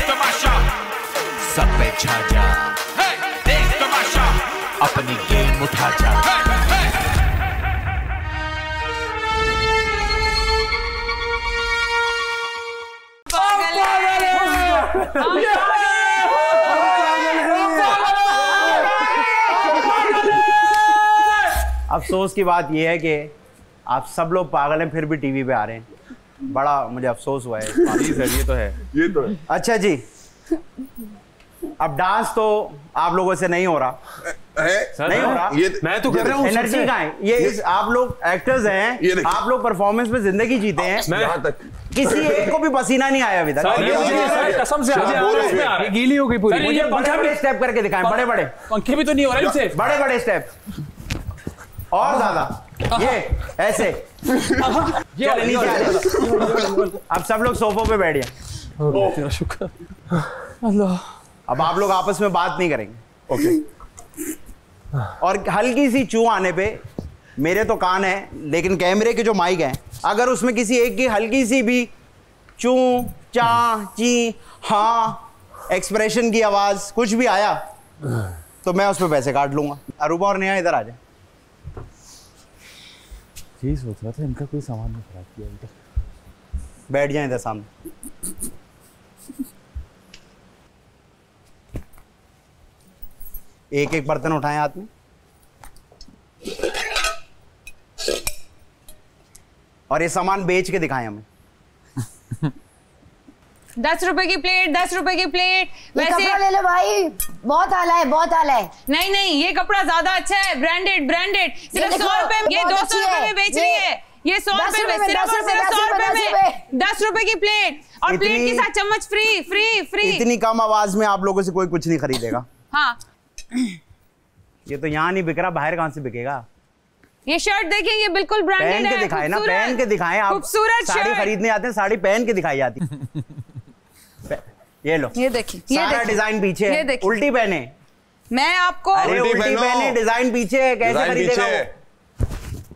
तमाशा, सब पे छा जा, देख तमाशा, अपनी गेम उठा जा। अफसोस की बात यह है कि आप सब लोग पागल हैं फिर भी टीवी पे आ रहे हैं। बड़ा मुझे अफसोस हुआ है। ये तो है। अच्छा जी, अब डांस तो आप लोगों से नहीं हो रहा है? नहीं हो रहा। मैं तो कर रहा हूँ। एनर्जी कहाँ है? ये आप लोग एक्टर्स हैं, आप लोग परफॉर्मेंस में जिंदगी जीते हैं। यहाँ तक किसी एक को भी पसीना नहीं आया अभी तक। कसम से गीली हो गई पूरी। मुझे बड़े बड़े स्टेप करके दिखाएं, बड़े बड़े पंखे भी तो नहीं हो रहा इनसे। बड़े बड़े स्टेप और ज्यादा, ये ऐसे। चलो नीचे आ जाओ। अब सब लोग सोफों पे बैठ जाए। तेरा शुक्र अल्लाह। अब आप लोग आपस में बात नहीं करेंगे, ओके? और हल्की सी चू आने पे, मेरे तो कान है लेकिन कैमरे के जो माइक हैं, अगर उसमें किसी एक की हल्की सी भी चू चा ची हाँ एक्सप्रेशन की आवाज कुछ भी आया तो मैं उस पर पैसे काट लूंगा। अरूबा और नेहा इधर आ जाए। यही सोच रहा था, इनका कोई सामान नहीं खराब किया अभी तक। बैठ जाए इधर सामने। एक एक बर्तन उठाएं हाथ में। और ये सामान बेच के दिखाएं हमें। 10 रुपए की प्लेट, 10 रुपए की प्लेट। वैसे कपड़ा ले लो भाई, बहुत आला है, बहुत आला है। नहीं नहीं, ये कपड़ा ज्यादा अच्छा है, ब्रांडेड ब्रांडेड। सिर्फ 100 रुपए में, ये 200 रुपए में बेच रही है। ये 100 रुपए में, सिर्फ 100 रुपए में 10 रुपए की प्लेट, और प्लेट के साथ चम्मच फ्री फ्री फ्री। इतनी कम आवाज में आप लोगों से कोई कुछ नहीं खरीदेगा। हाँ, ये तो यहाँ नहीं बिक रहा, बाहर कहाँ से बिकेगा? ये शर्ट देखिए, ये बिल्कुल ब्रांडेड है। पहन के दिखाए ना, पहन के दिखाएं। आप खूबसूरत साड़ी खरीदने आते हैं, साड़ी पहन के दिखाई जाती। ये लो, ये देखिए, सारा डिजाइन पीछे है। उल्टी पहने। मैं आपको अरे उल्टी पहने, डिजाइन पीछे है, कैसे खरीदेगा वो?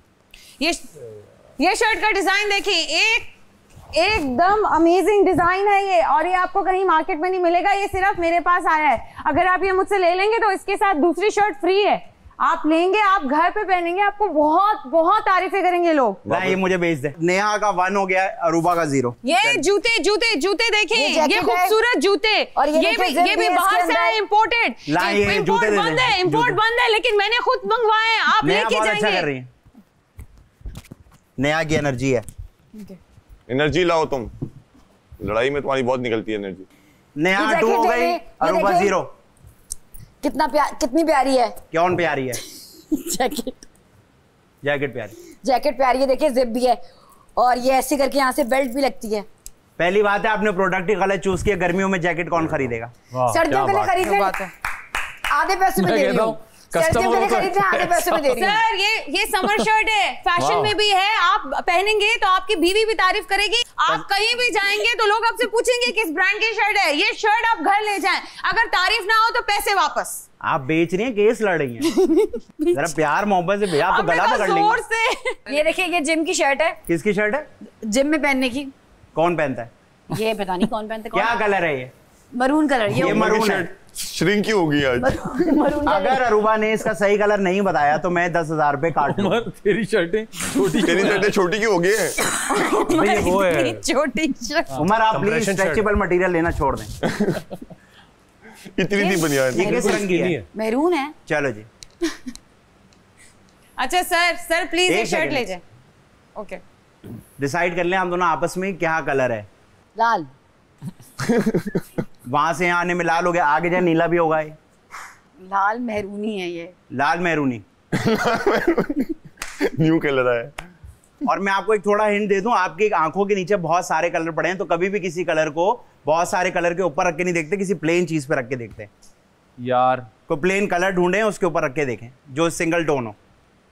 ये शर्ट का डिजाइन देखिए, एकदम अमेजिंग डिजाइन है ये, और ये आपको कहीं मार्केट में नहीं मिलेगा, ये सिर्फ मेरे पास आया है। अगर आप ये मुझसे ले लेंगे तो इसके साथ दूसरी शर्ट फ्री है। आप लेंगे, आप घर पे पहनेंगे, आपको बहुत बहुत तारीफें करेंगे लोग। ना ये मुझे बेच दे। नेहा का 1 हो गया, अरूबा का 0। ये जूते जूते जूते देखिए, ये खूबसूरत जूते, और ये भी बाहर से है, इम्पोर्टेड। इम्पोर्ट बंद है, इम्पोर्ट बंद है, लेकिन मैंने खुद मंगवाए हैं। आप लेके जाएंगे। अच्छा कर रही है, नेहा की एनर्जी है। एनर्जी लाओ तुम, लड़ाई में तुम्हारी बहुत निकलती है एनर्जी। नेहा 2 हो गई, अरूबा 0। कितनी प्यारी है। कौन प्यारी है? जैकेट प्यारी, जैकेट प्यारी है। देखिए जिप भी है, और ये ऐसे करके यहाँ से बेल्ट भी लगती है। पहली बात है आपने प्रोडक्ट ही गलत चूज किया। गर्मियों में जैकेट कौन खरीदेगा? सर्दियों के लिए खरीदने आधे पैसे में दे रही हूँ। सर्दियों के लिए खरीदने आधे पैसे में दे रही हूँ। सर ये समर शर्ट है, फैशन में भी है। आप पहनेंगे तो आपकी बीवी भी तारीफ करेगी। आप कहीं भी जाएंगे तो लोग आपसे पूछेंगे किस ब्रांड की शर्ट है। ये शर्ट आप घर ले जाएं, अगर तारीफ ना हो तो पैसे वापस। आप बेच रही हैं, केस लड़ रही हैं। जरा प्यार मोहब्बत से भैया, आप तो गला पकड़ लेंगे। ये देखिए, ये जिम की शर्ट है। किसकी शर्ट है? जिम में पहनने की। कौन पहनता है? ये पता नहीं कौन पहनता है। क्या कलर है ये? Maroon colour. ये मरून है। श्रिंक ही होगी आज। अगर अरूबा ने इसका सही कलर नहीं बताया तो मैं 10,000 रुपए काट लूंगा। तेरी शर्टें छोटी, तेरी शर्टें छोटी क्यों होगी? वो है छोटी शर्ट। उमर आप प्लीज स्ट्रेचेबल मटेरियल लेना छोड़ दें। इतनी सी बनियान। ये किस रंग की है? मैरून है। चलो जी। अच्छा सर प्लीज ये शर्ट ले जाए। ओके, डिसाइड कर लें हम दोनों आपस में क्या कलर है। लाल। वहां से यहाँ आने में लाल हो गया, आगे जाए नीला भी होगा। ये लाल मेहरूनी है। ये लाल मेहरूनी न्यू कलर है। और मैं आपको एक थोड़ा हिंट दे दूं, आपकी आंखों के नीचे बहुत सारे कलर पड़े हैं, तो कभी भी किसी कलर को बहुत सारे कलर के ऊपर रख के नहीं देखते, किसी प्लेन चीज पे रख के देखते हैं यार। कोई प्लेन कलर ढूंढे, उसके ऊपर रख के देखें जो सिंगल टोन हो।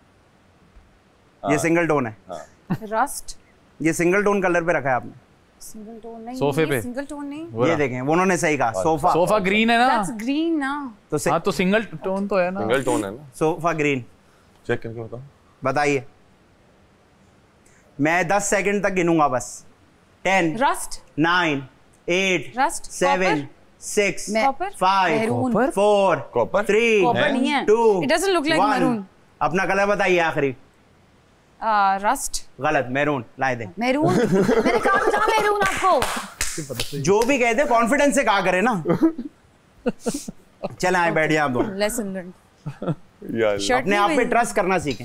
ये सिंगल टोन है। रस्ट। ये सिंगल टोन कलर पे रखा है आपने। सिंगल टोन नहीं, सोफे पे सिंगल टोन नहीं। ये देखें, उन्होंने सही कहा, सोफा ग्रीन है ना। दैट्स ग्रीन ना। तो हाँ तो सिंगल टोन तो है ना। सिंगल टोन है ना। Sofa green. चेक करके बताओ। बताइए। मैं 10 सेकंड तक गिनूंगा बस। 10 rust 9 8 Rust? 7 6 Copper? 5 Maroon. 4 Copper? 3 Copper नहीं है. 2 It doesn't look like 1. maroon. अपना कलर बताइए आखिरी. Rust. गलत. मैरून. लाए दे. मैरून मैंने कहा था मैरून आपको. जो भी कहते कॉन्फिडेंस से कहा करे ना. चले आए बैठिए आप दोनों. Lesson learned. यार अपने आप पे ट्रस्ट करना सीखें.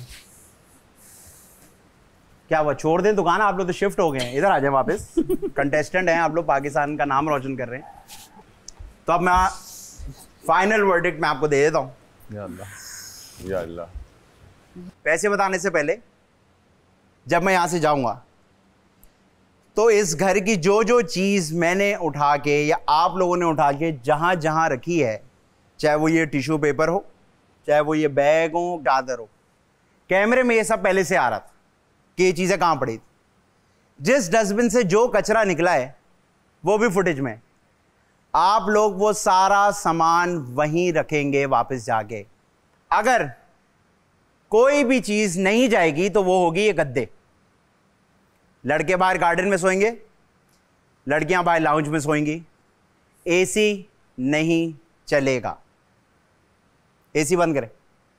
क्या हुआ, छोड़ दें दुकान? आप लोग तो शिफ्ट हो गए हैं. इधर आ जाए वापस. कंटेस्टेंट हैं आप लोग, पाकिस्तान का नाम रोशन कर रहे हैं. तो अब मैं फाइनल वर्डिक्ट मैं आपको दे देता हूँ. या अल्लाह. पैसे बताने से पहले जब मैं यहाँ से जाऊँगा तो इस घर की जो जो चीज़ मैंने उठा के या आप लोगों ने उठा के जहाँ जहाँ रखी है, चाहे वो ये टिश्यू पेपर हो, चाहे वो ये बैग हो, चादर हो, कैमरे में ये सब पहले से आ रहा था कि ये चीज़ें कहाँ पड़ी थी. जिस डस्टबिन से जो कचरा निकला है वो भी फुटेज में. आप लोग वो सारा सामान वहीं रखेंगे वापस जाके. अगर कोई भी चीज़ नहीं जाएगी तो वो होगी ये गद्दे. लड़के बाहर गार्डन में सोएंगे, लड़कियां बाहर लाउंज में सोएंगी. एसी नहीं चलेगा. एसी बंद करें.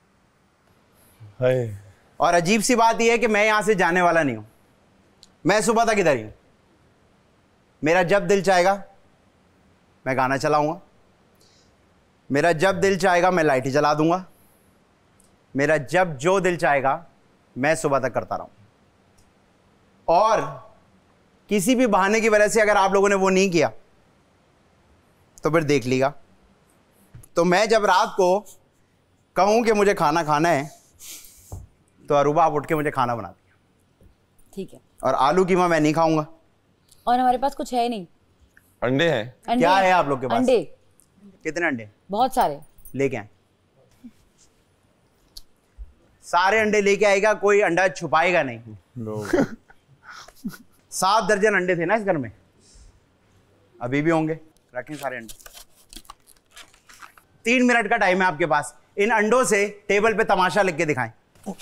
हाय. और अजीब सी बात यह है कि मैं यहां से जाने वाला नहीं हूं. मैं सुबह तक इधर ही हूं. मेरा जब दिल चाहेगा मैं गाना चलाऊंगा. मेरा जब दिल चाहेगा मैं लाइट ही जला दूंगा. मेरा जब जो दिल चाहेगा मैं सुबह तक करता रहूं. और किसी भी बहाने की वजह से अगर आप लोगों ने वो नहीं किया तो फिर देख लीगा. तो मैं जब रात को कहूं कि मुझे खाना खाना है तो अरूबा आप उठ के मुझे खाना बना दिया. ठीक है. और आलू कीमा मैं नहीं खाऊंगा. और हमारे पास कुछ है नहीं. अंडे हैं. अंडे क्या है आप लोग के पास? अंडे. कितने अंडे? बहुत सारे. लेके आए. सारे अंडे लेके आएगा, कोई अंडा छुपाएगा नहीं. 7 दर्जन अंडे थे ना इस घर में. अभी भी होंगे. रखें सारे अंडे. 3 मिनट का टाइम है आपके पास. इन अंडों से टेबल पे तमाशा लिख के दिखाएं.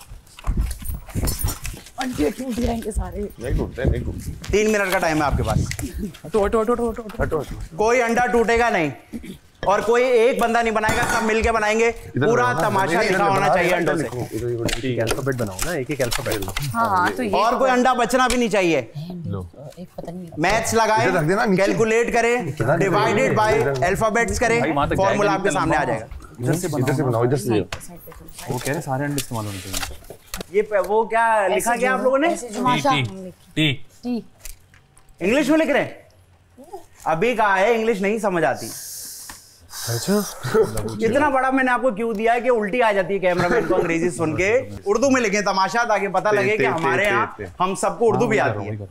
अंडे टूट जाएंगे सारे. नहीं टूटते, नहीं टूटते. 3 मिनट का टाइम है आपके पास. हटो. कोई अंडा टूटेगा नहीं और कोई एक बंदा नहीं बनाएगा, सब मिलके बनाएंगे. पूरा तमाशा लिखा होना चाहिए अंडों से. अल्फाबेट बनाओ ना, एक अल्फाबेट. हाँ तो ये और कोई अंडा बचना भी नहीं चाहिए. एक पता नहीं. मैथ्स लगाएं, कैलकुलेट करें, डिवाइडेड बाय अल्फाबेट्स करें, फॉर्मूला आपके सामने आ जाएगा. इधर से बनाओ, इधर से. वो कह रहे सारे अंडे इस्तेमाल होने चाहिए. ये वो क्या लिखा गया आप लोगों ने? टी. इंग्लिश में लिख रहे हैं. अभी कहा है इंग्लिश नहीं समझ आती. इतना बड़ा मैंने आपको क्यों दिया है कि उल्टी आ जाती है कैमरामैन को अंग्रेजी सुन के. उर्दू में लिखें तमाशा, ताकि पता लगे कि हमारे यहाँ हम सबको उर्दू भी आती है.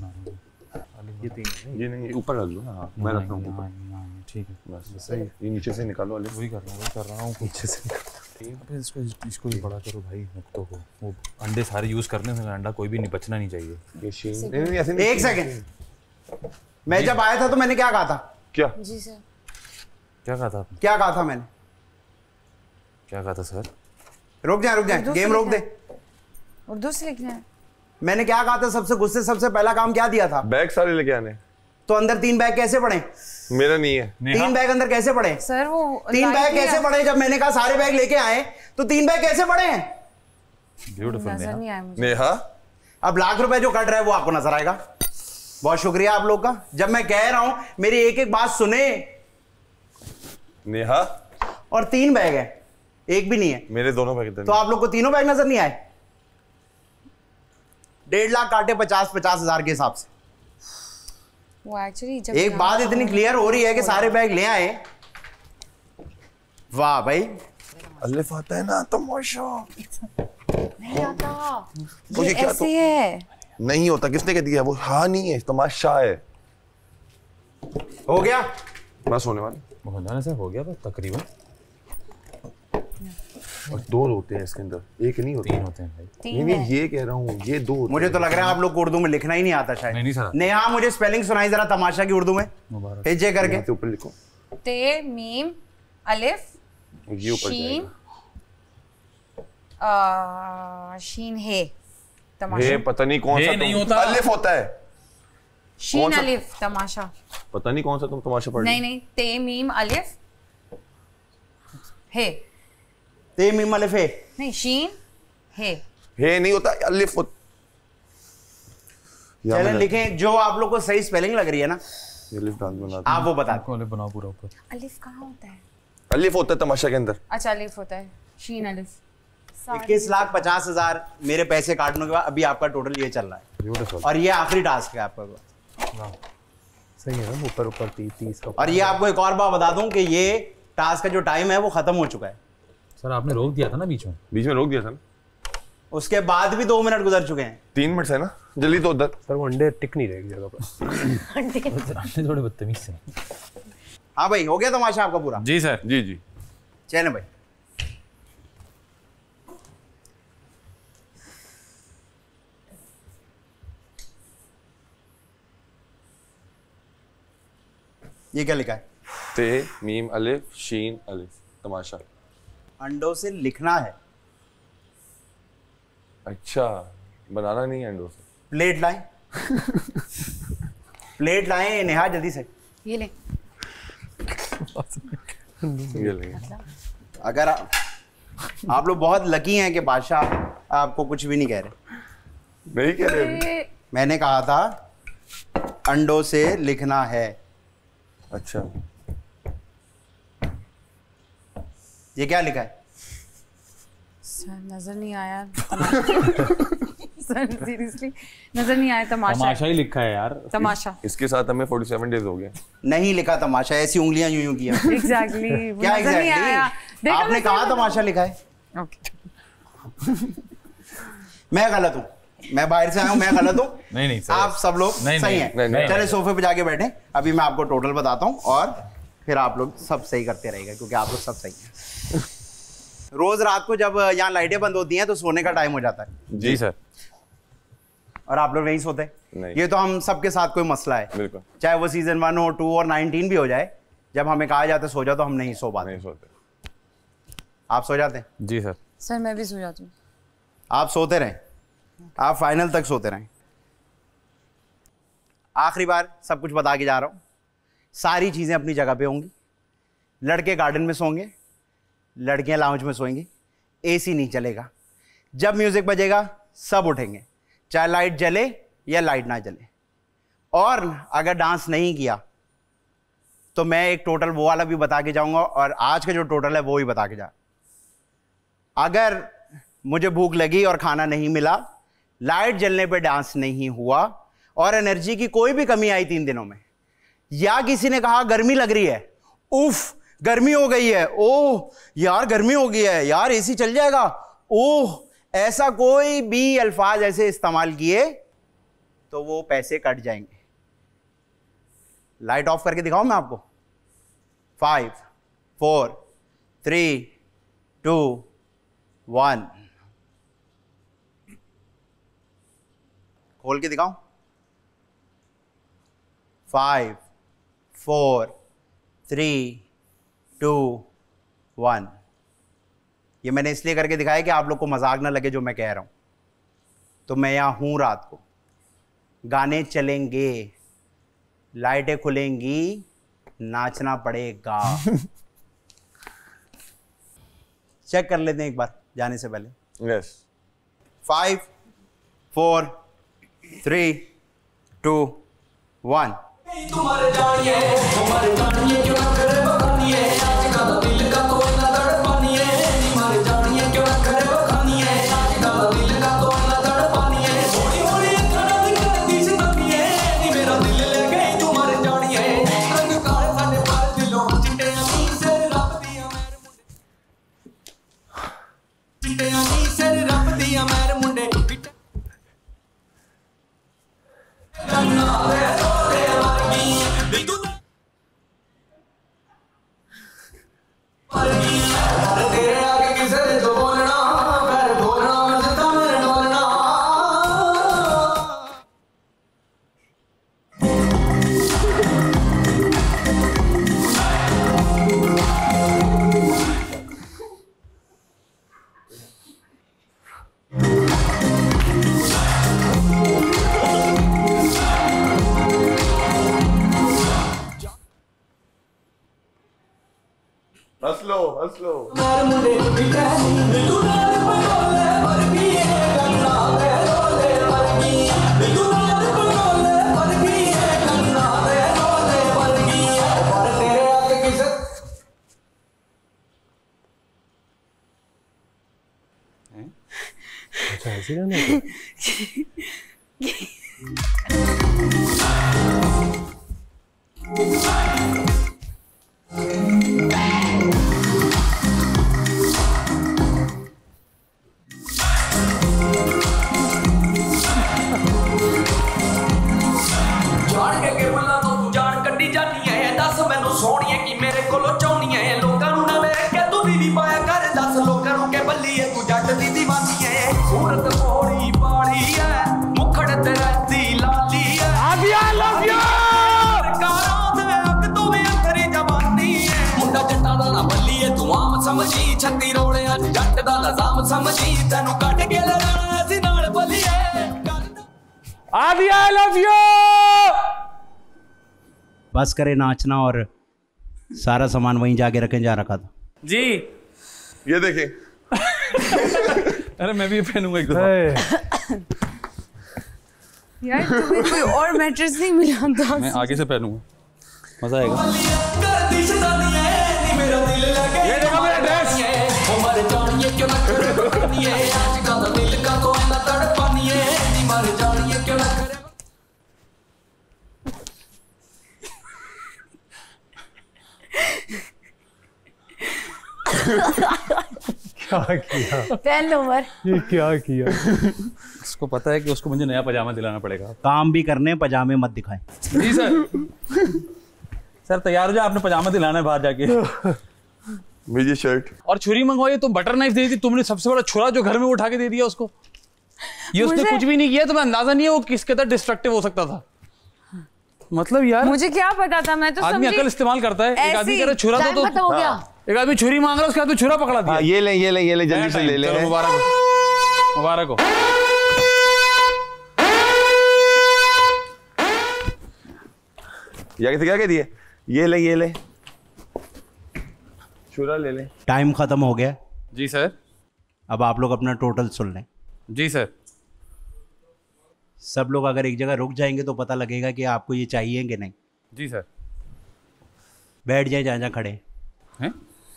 ये नहीं, ऊपर रख लो ना. मैं रखता हूँ. ठीक है. बस सही. ये नीचे से निकालो. वही कर रहा हूँ पीछे से. इसको भी बड़ा करो भाई. तो वो अंडे सारे यूज करने से अंडा कोई भी नहीं बचना नहीं चाहिए. नहीं, ऐसे नहीं. एक सेकंड. मैं जब आया था तो मैंने क्या कहा था? क्या? जी सर. क्या कहा था आपने? क्या कहा था मैंने? क्या कहा था सर? रुक जाए, गेम रोक दे. उर्दू से लिखना है. मैंने क्या कहा था? सबसे गुस्से सबसे पहला काम क्या दिया था? बैग सारे लेके आने. तो अंदर 3 बैग कैसे पड़े? मेरा नहीं है. 3 बैग अंदर कैसे पड़े? सर वो 3 बैग कैसे पड़े? जब मैंने कहा सारे बैग लेके आए तो 3 बैग कैसे पड़े हैं? ब्यूटीफुल. नजर नहीं आया मुझे. नेहा. अब लाख रुपए जो कट रहा है वो आपको नजर आएगा. बहुत शुक्रिया आप लोग का. जब मैं कह रहा हूं मेरी एक एक बात सुने. नेहा. और 3 बैग है, एक भी नहीं है. मेरे दोनों बैग इधर. तो आप लोग को तीनों बैग नजर नहीं आए? 1.5 लाख काटे 50 हजार के हिसाब से. वो एक्चुअली जब एक बात इतनी क्लियर हो रही है कि सारे बैग ले आए. वाह भाई. अलिफ आता है ना तमाशा. नहीं आता. ये ऐसे है. नहीं होता. किसने कह दिया? वो हाँ नहीं है, तमाशा है. हो गया. मैं सोने वाला. होना से हो गया बस तकरीबन. और 2 होते हैं इसके अंदर, एक नहीं होता. 3 होते हैं भाई. नहीं, ये कह रहा हूँ, ये 2. मुझे तो लग रहा है आप लोग को उर्दू में लिखना ही नहीं आता शायद. नहीं सर. नेहा मुझे स्पेलिंग सुनाई जरा तमाशा की उर्दू में. हिज्जे करके. ऊपर लिखो. ते मीम अलिफ ये ऊपर शीन शीन है. ये पता नहीं कौन सा. नहीं होता. अलिफ होता है. शीन अलिफ तमाशा। पता नहीं कौन सा तुम तमाशा पढ़ नहीं नहीं, ते मीम अलिफ हे। ते मीम अलिफ हे नहीं, शीन हे। हे नहीं होता, अलिफ होता। चलें लिखें, जो आप लोग को सही स्पेलिंग लग रही है ना अलिफ डाल बना, आप वो बता को अलिफ बनाओ पूरा ऊपर। अलिफ कहाँ होता है? अलिफ होता है तमाशा के अंदर। अच्छा अलिफ होता है, शीन अलिफ। 21,50,000 मेरे पैसे काटने के बाद अभी आपका टोटल ये चल रहा है। ब्यूटीफुल। और ये आखिरी टास्क है आपका। सही है ना, ऊपर ऊपर 30 का। और ये आपको एक और बात बता दूं कि ये टास्क का जो टाइम है वो खत्म हो चुका है। सर आपने रोक दिया था ना बीच में रोक दिया था ना। उसके बाद भी 2 मिनट गुजर चुके हैं। 3 मिनट है ना, जल्दी तो उधर। सर वो अंडे टिक नहीं रहे एक जगह पर। आपने थोड़े बदतमीज से। हाँ भाई, हो गया तमाशा आपका पूरा? जी सर। जी जी। चलें भाई। ये क्या लिखा है? ते मीम अलिफ शीन अलिफ तमाशा। अंडों से लिखना है। अच्छा, बनाना नहीं है अंडों से। प्लेट लाएं। प्लेट लाएं नेहा, जल्दी से। ये ले। ये लेंगे। अगर आप लोग बहुत लकी हैं कि बादशाह आपको कुछ भी नहीं कह रहे। नहीं कह रहे। मैंने कहा था अंडों से लिखना है। अच्छा, ये क्या लिखा है? सर नजर नहीं आया। सर सीरियसली नजर नहीं आया। तमाशा ही लिखा है यार। तमाशा। इसके साथ हमें 47 डेज हो गए। नहीं लिखा तमाशा, ऐसी उंगलियां यूं यूं किया। एग्जैक्टली। क्या एग्जैक्टली? आपने कहा तमाशा लिखा है। ओके। मैं गलत हूँ, मैं बाहर से आया हूँ, मैं गलत हूँ। नहीं सर, आप सब लोग नहीं, सही नहीं, हैं। नहीं, चले सोफे पे जाके बैठे, अभी मैं आपको टोटल बताता हूँ और फिर आप लोग सब सही करते रहेगा, क्योंकि आप लोग सब सही हैं। रोज रात को जब यहाँ लाइटें बंद होती हैं तो सोने का टाइम हो जाता है। जी सर। और आप लोग नहीं सोते। नहीं। ये तो हम सबके साथ कोई मसला है। बिल्कुल। चाहे वो सीजन 1 हो, 2 और 19 भी हो जाए, जब हमें कहा जाता है सो जाओ तो हम नहीं सो पाते। नहीं सोते। आप सो जाते हैं? जी सर। सर मैं भी सो जाती हूँ। आप सोते रहें, आप फाइनल तक सोते रहें। आखिरी बार सब कुछ बता के जा रहा हूँ, सारी चीज़ें अपनी जगह पे होंगी। लड़के गार्डन में सोएंगे, लड़कियां लाउंज में सोएंगी। एसी नहीं चलेगा। जब म्यूजिक बजेगा सब उठेंगे, चाहे लाइट जले या लाइट ना जले। और अगर डांस नहीं किया तो मैं एक टोटल वो वाला भी बता के जाऊंगा, और आज का जो टोटल है वो ही बता के जा। अगर मुझे भूख लगी और खाना नहीं मिला, लाइट जलने पे डांस नहीं हुआ, और एनर्जी की कोई भी कमी आई 3 दिनों में, या किसी ने कहा गर्मी लग रही है, उफ गर्मी हो गई है, ओह यार गर्मी हो गई है, यार एसी चल जाएगा, ओह, ऐसा कोई भी अल्फाज ऐसे इस्तेमाल किए तो वो पैसे कट जाएंगे। लाइट ऑफ करके दिखाऊं मैं आपको? 5 4 3 2 1। खोल के दिखाऊं? 5 4 3 2 1। ये मैंने इसलिए करके दिखाया कि आप लोग को मजाक ना लगे जो मैं कह रहा हूं। तो मैं यहां हूं रात को, गाने चलेंगे, लाइटें खुलेंगी, नाचना पड़ेगा। चेक कर लेते हैं एक बार जाने से पहले। यस। 5 4 3 2 1। तुम्हारे जानिए क्यों ना करे बखानिए, आज का दिल का तो ना तड़पानिए। तुम्हारे जानिए क्यों ना करे बखानिए, आज का दिल का तो ना तड़पानिए। थोड़ी थोड़ी अखड़ा दिखा दी सितानिए, नी मेरा दिल ले गई तुम्हारे जानिए। रंग काले साडे पाल दिलों चिट्टे अमीर से रब दिया मेरे मुंडे, चिट्टे अमीर से रब दिया मेरे मुंडे। तेरे आगे किसे तो बोलना, कर बोलना मजदा मेरे बोलना। हंस लो। मार मुंडे बिटैनी तू नाल पगोले वर्गी है गन्ना दे रोले वर्गी तू नाल पगोले वर्गी है गन्ना दे रोले वर्गी पर तेरे आगे किसे अच्छा ऐसे रहना है जान के बोला तो तू जान कड्डी जानी है दस मैनू सोहणीए की मेरे कोलों चाहनी है लोकां नू ना वेख के तू दीदी पाया कर दस लोकां नू के बल्ली है तू जट दी दीवानी है सूरत मोड़ी पाड़ी है मुखड़ ते रहती लाली है आदिया लव यू कारां दे अग तो वे अखरी जवानी है मुंडा जट्टा दा ना बल्ली है तू आम समझी छत्ती रोले जट दा लजाम समझी तैनू कट के लड़ाना सी नाल बल्ली है आदिया लव यू। बस करे नाचना और सारा सामान वहीं जाके रखें जहाँ रखा था। जी ये देखें। अरे मैं भी पहनूंगा एक दफा। यार तुम्हें कोई और मैट्रेस नहीं मिला था? मैं आगे से पहनूंगा, मजा आएगा। ये देखो मेरा ड्रेस। क्या किया? पहन लो उमर। ये क्या किया? उसको पता है कि उसको मुझे नया पजामा दिलाना पड़ेगा। काम भी करने, पजामे मत दिखाएं। जी सर। सर तैयार हो जाए, आपने पजामा दिलाना है बाहर जाके। मुझे शर्ट और छुरी मंगवाई, तुम बटर नाइफ दे दी, तुमने सबसे बड़ा छुरा जो घर में उठा के दे दिया उसको। ये उसने कुछ भी नहीं किया, तुम्हें अंदाजा नहीं है वो किस कदर डिस्ट्रक्टिव हो सकता था। मतलब यार मुझे क्या पता था, मैं तो आदमी अकल इस्तेमाल करता है। एक आदमी कह रहा छुरा टाइम खत्म हो गया। एक आदमी छुरी मांग रहा है, उसके हाथ में छुरा पकड़ा दिया। ये ले जल्दी से ले ले। मुबारक हो, मुबारक हो। क्या कह दिए? ये ले छुरा ले ले। टाइम खत्म हो गया। जी सर। अब आप लोग अपना टोटल सुन लें। जी सर। सब लोग अगर एक जगह रुक जाएंगे तो पता लगेगा कि आपको ये चाहिए कि नहीं। जी सर। बैठ जाए जहाँ खड़े हैं।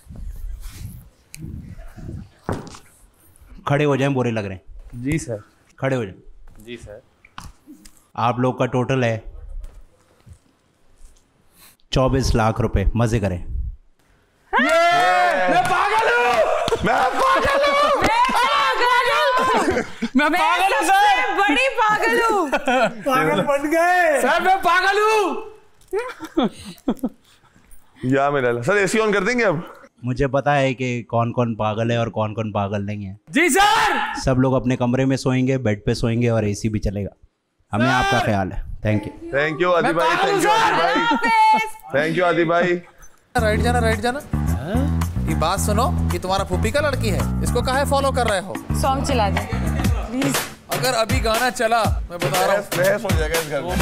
खड़े हो जाएं, बुरे लग रहे हैं। जी सर। खड़े हो जाएं। जी सर। आप लोग का टोटल है 24 लाख रुपए। मजे करें। मैं पागल हूँ। मैं पागल हूँ सर, बड़ी पागल हूँ। पागल बन गए सर, मैं पागल हूँ। या मेरा सर एसी ऑन कर देंगे अब। मुझे पता है कि कौन कौन पागल है और कौन कौन पागल नहीं है। जी सर। सब लोग अपने कमरे में सोएंगे, बेड पे सोएंगे और एसी भी चलेगा। हमें आपका ख्याल है। Thank you. थैंक यू आदि भाई। थैंक यू आदि भाई। राइट जाना। ये बात सुनो, ये तुम्हारा फूफी का लड़की है, इसको काहे फॉलो कर रहे हो? सॉन्ग चला दे प्लीज। अगर अभी गाना चला, मैं बता रहा हूँ बहस हो जाएगा इस घर में।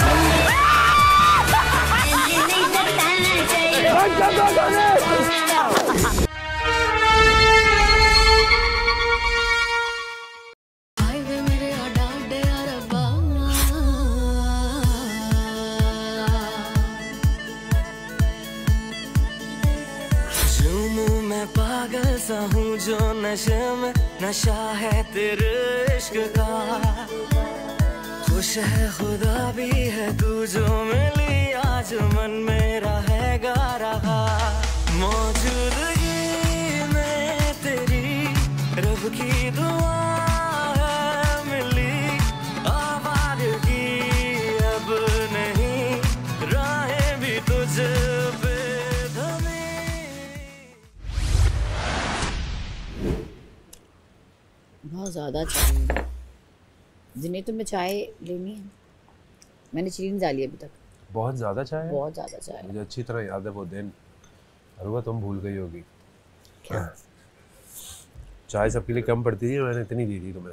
पागल सा हूँ जो नशे में नशा है तेरे इश्क का। खुश है खुदा भी है तू जो मिली आज मन मेरा है गा रहा। मौजूदगी में तेरी रब की दुआ है मिली। आवारगी अब नहीं, राहें भी तुझ पे बहुत ज़्यादा चाय। जिन्हें तुम्हें चाय लेनी है, मैंने चीनी नहीं डाली अभी तक। बहुत ज़्यादा चाय है? बहुत ज़्यादा चाय। मुझे अच्छी तरह याद है वो दिन। अरुआ तुम भूल गई होगी। क्या? चाय सबके लिए कम पड़ती थी, मैंने इतनी दी थी तुम्हें।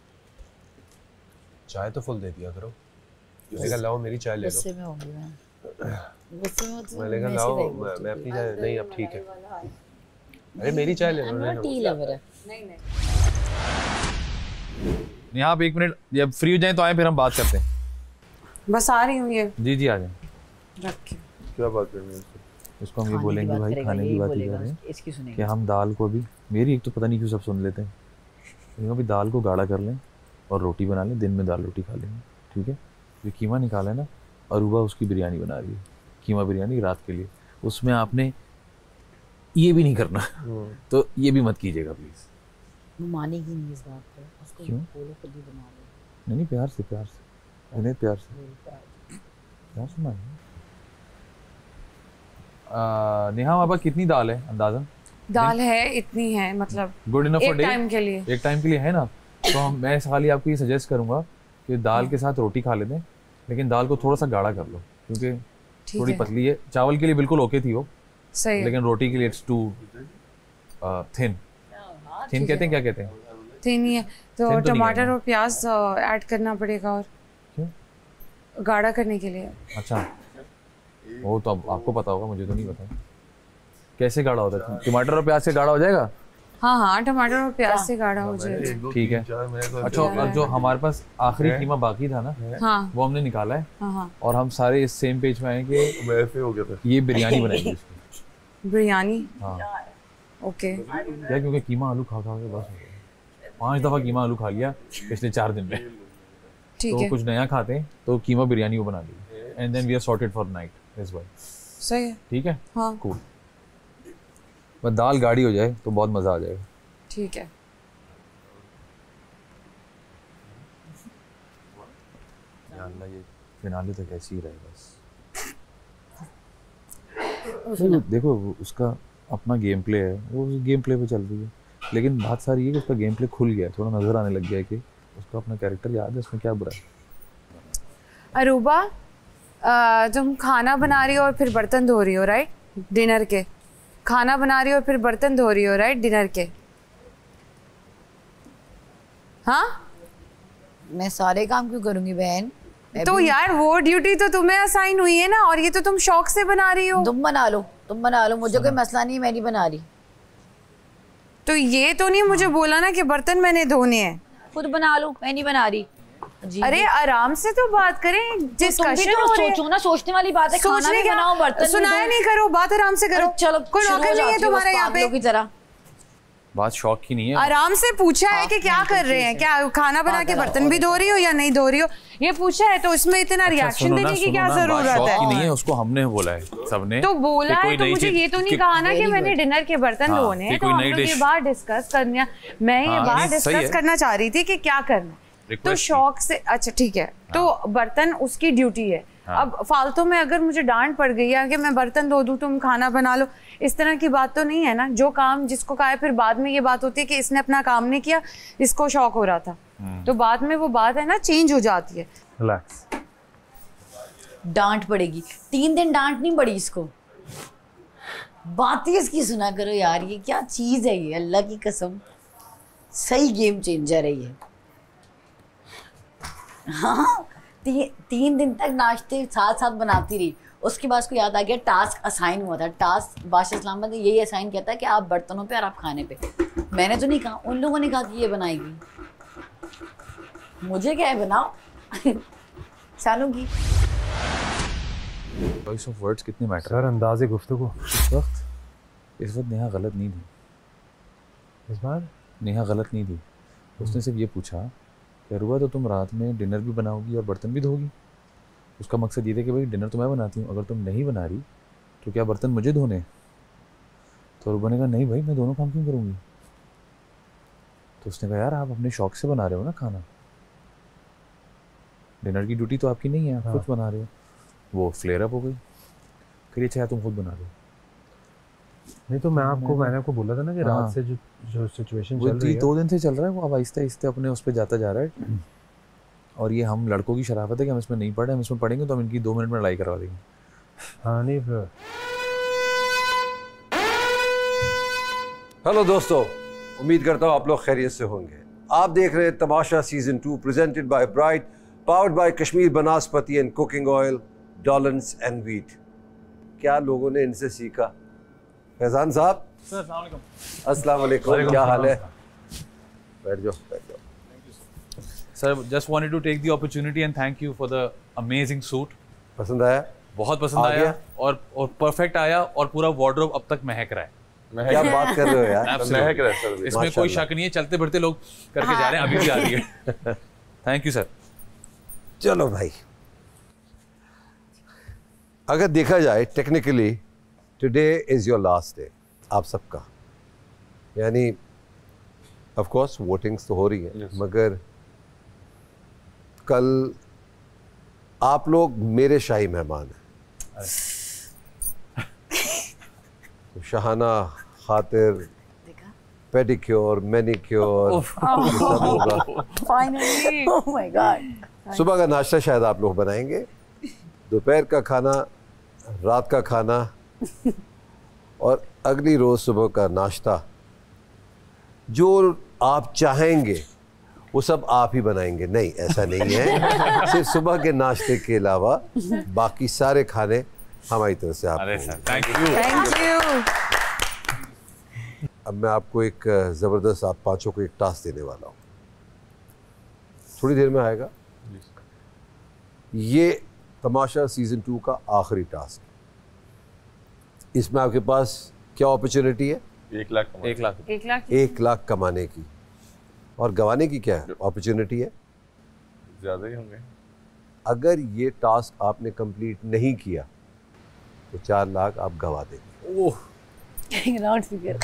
चाय तो फुल दे दिया करो। मैंने कहा लाओ मेरी चाय ले लो। गुस्से में होंगी मैं। गुस्से में मैंने कहा लाओ मैं अपनी चाय। नहीं अब ठीक है। अरे मेरी चाय ले लो। टी लवर है। यहाँ आप 1 मिनट जब फ्री हो जाए तो आए, फिर हम बात करते हैं। बस आ रही हूँ ये जी जी आ जाए। रखिए। क्या बात करनी है उसको हम ये बोलेंगे भाई, खाने की बात ही कर रहे हैं इसकी सुनेंगे कि हम दाल को भी, मेरी एक तो पता नहीं क्यों सब सुन लेते हैं, लेकिन अभी दाल को गाढ़ा कर लें और रोटी बना लें, दिन में दाल रोटी खा लेंगे, ठीक है। जो कीमा निकाला है ना, अरूबा उसकी बिरयानी बना रही है, कीमा बिरयानी रात के लिए, उसमें आपने ये भी नहीं करना तो ये भी मत कीजिएगा प्लीज़। वो मानेगी नहीं इस बात को, उसको क्यों? बोलो खुद ही बना लो। नहीं प्यार से, प्यार से उन्हें प्यार से मानिए। नेहा वहाँ पर कितनी दाल है अंदाजन? दाल है इतनी है, मतलब गुड इनफ फॉर एक टाइम के लिए। एक टाइम के लिए है ना, तो मैं खाली आपको ये सजेस्ट करूंगा कि दाल के साथ रोटी खा लेते हैं, लेकिन दाल को थोड़ा सा गाढ़ा कर लो, क्योंकि थोड़ी पतली है। चावल के लिए बिल्कुल ओके थी वो, सही, लेकिन रोटी के लिए इट्स टू थिन। थिन कहते हैं, क्या कहते हैं? थिन ही है तो टमाटर और प्याज ऐड करना पड़ेगा, और क्यों? गाढ़ा करने के लिए। अच्छा, वो तो अब आपको पता होगा, मुझे तो नहीं पता कैसे गाढ़ा होता है। टमाटर और प्याज से गाढ़ा हो जाएगा? हाँ हाँ, टमाटर और प्याज से गाढ़ा हो जाएगा। ठीक है। अच्छा, और जो हमारे पास आखिरी कीमा बाकी था ना, हाँ वो हमने निकाला है, हाँ, और हम सारे इस सेम पेज में आए कि वैसे हो गया था, ये बिरयानी बनाएंगे इसकी। बिरयानी, हाँ ओके। क्या, क्योंकि कीमा आलू खा खा के बस हो गया, 5 दफ़ा कीमा आलू खा लिया पिछले 4 दिन में, ठीक तो है, कुछ नया खाते हैं तो कीमा बिरयानी को बना ली, and then we are sorted for night is why. सही है, ठीक है, हाँ कूल। बस दाल गाढ़ी हो जाए तो बहुत मज़ा आ जाएगा। ठीक है। अल्लाह, ये फिनाले तक ऐसे ही रहे बस। देखो उसका अपना गेम प्ले है, वो उस गेम प्ले पे चल रही है, लेकिन बात सारी है कि उसका गेम प्ले खुल गया, थोड़ा नजर आने लग गया है कि उसका अपना कैरेक्टर याद है, उसमें क्या बुरा है। अरूबा, तुम खाना बना रही हो और फिर बर्तन धो रही हो, राइट? डिनर के खाना बना रही हो और फिर बर्तन धो रही हो, राइट? डिनर के। हाँ, मैं सारे काम क्यों करूंगी बहन? तो यार वो ड्यूटी तो तुम्हें असाइन हुई है ना, और ये तो तुम शौक से बना रही हो। तुम बना लो, तुम बना लो, मुझे कोई मसला नहीं, मैं नहीं बना रही। तो ये तो नहीं मुझे बोला ना कि बर्तन मैंने धोने हैं। खुद बना लो, मैं नहीं बना रही। अरे आराम से तो बात करें, डिस्कशन तो सोचो ना, सोचने वाली बात है। खाना भी बनाओ, बर्तन सुनाया नहीं करो, बात आराम से करो। चलो, कोई नौकर नहीं है तुम्हारे यहाँ पे की तरह। बात शौक की नहीं है, आराम से पूछा है कि क्या कर रहे हैं, क्या खाना बना के बर्तन भी धो रही हो या नहीं धो रही हो, ये पूछा है, तो इसमें इतना रिएक्शन देने की क्या जरूरत है? शौक की नहीं है, उसको हमने बोला है, सबने तो बोला है, तो मुझे ये तो नहीं कहा ना कि मैंने डिनर के बर्तन धोने हैं, तो हम लोग ये बात डिस्कस करना, मैं ये बात डिस्कस करना चाह रही थी कि क्या करना है। तो शौक से, अच्छा ठीक है, तो बर्तन उसकी ड्यूटी है। अब फालतू में अगर मुझे डांट पड़ गई है कि मैं बर्तन धो दूं, तुम खाना बना लो, इस तरह की बात तो नहीं है ना। जो काम जिसको कहा है, फिर बाद में ये बात होती है कि इसने अपना काम नहीं किया, इसको शौक हो रहा था, तो बाद में वो बात है ना चेंज हो जाती है। रिलैक्स। डांट पड़ेगी, 3 दिन डांट नहीं पड़ी इसको। बात ही इसकी सुना करो यार, ये क्या चीज है ये, अल्लाह की कसम सही गेम चेंजर है ये। हाँ, 3 दिन तक नाश्ते साथ साथ बनाती रही, उसके बाद उसको याद आ गया टास्क असाइन हुआ था। टास्क बादशाह इस्लामाबाद ने यही असाइन किया था कि आप बर्तनों पे और आप खाने पे। मैंने तो नहीं कहा, उन लोगों ने कहा कि ये बनाएगी, मुझे क्या है बनाओ। चालू की चॉइस ऑफ वर्ड्स कितने मैटर। सर अंदाज़े गुफ्तगू इस वक्त नेहा गलत नहीं थी, इस बार नेहा गलत नहीं थी। उसने सिर्फ ये पूछा कि अरूबा, तो तुम रात में डिनर भी बनाओगी और बर्तन भी धोगी? उसका मकसद ये था कि भाई डिनर तो मैं बनाती हूँ, अगर तुम नहीं बना रही तो क्या बर्तन मुझे धोने? तो अरूबा ने कहा नहीं भाई, मैं दोनों काम क्यों करूँगी? तो उसने कहा यार आप अपने शौक से बना रहे हो ना खाना, डिनर की ड्यूटी तो आपकी नहीं है, आप खुद बना रहे हो। वो फ्लेयर अप हो गई, फिर ये चाहे तुम खुद बना रहे हो। नहीं तो मैंने आपको बोला था ना कि रात से जो सिचुएशन चल रही है, 2 दिन से चल रहा है, वो अब आहिस्ते आहिस्ते अपने उस पर जाता जा रहा है। और ये हम लड़कों की शराफत है कि हम इसमें नहीं पढ़े, हम इसमें पढ़ेंगे तो हम इनकी 2 मिनट में लड़ाई करवा देंगे। हाँ नहीं फिर। हेलो दोस्तों, उम्मीद करता हूँ आप लोग खैरियत से होंगे। आप देख रहे हैं Tamasha season 2 presented by bright, powered by Kashmir Vanaspati and cooking oil, डॉलन्स एंड व्हीट। क्या लोगों ने इनसे सीखा? फैजान साहब, सर अस्सलाम वालेकुम। अस्सलाम वालेकुम, क्या हाल है? बैठ जाओ, बैठ जाओ। Sir just wanted to take the opportunity and thank you for the amazing suit. पसंद आया? बहुत पसंद आया और परफेक्ट आया और पूरा वार्डरोब अब तक महक रहा है। क्या बात कर रहे हो यार? महक रहा है सर। इसमें कोई शक नहीं है, चलते फिरते लोग करके जा रहे हैं, अभी भी आ रही है। Thank you sir. चलो भाई, अगर देखा जाए technically today is your last day आप सबका, यानी ऑफ कोर्स वोटिंग्स तो हो रही है, मगर कल आप लोग मेरे शाही मेहमान हैं। तो शहाना, खातिर, पेडिक्योर, मैनिक्योर सब होगा। Finally, oh my God. सुबह का नाश्ता शायद आप लोग बनाएंगे, दोपहर का खाना, रात का खाना और अगली रोज सुबह का नाश्ता, जो आप चाहेंगे वो सब आप ही बनाएंगे। नहीं, ऐसा नहीं है। सिर्फ सुबह के नाश्ते के अलावा बाकी सारे खाने हमारी तरफ से आपको। Thank you. अब मैं आपको एक ज़बरदस्त, आप पांचों को एक टास्क देने वाला हूँ, थोड़ी देर में आएगा। ये तमाशा सीजन 2 का आखिरी टास्क है। इसमें आपके पास क्या अपॉर्चुनिटी है? 1 लाख। 1 लाख कमाने की, और गंवाने की क्या है अपॉर्चुनिटी है? ज्यादा ही होंगे। अगर ये टास्क आपने कंप्लीट नहीं किया तो 4 लाख आप गंवा देंगे। Oh, round figure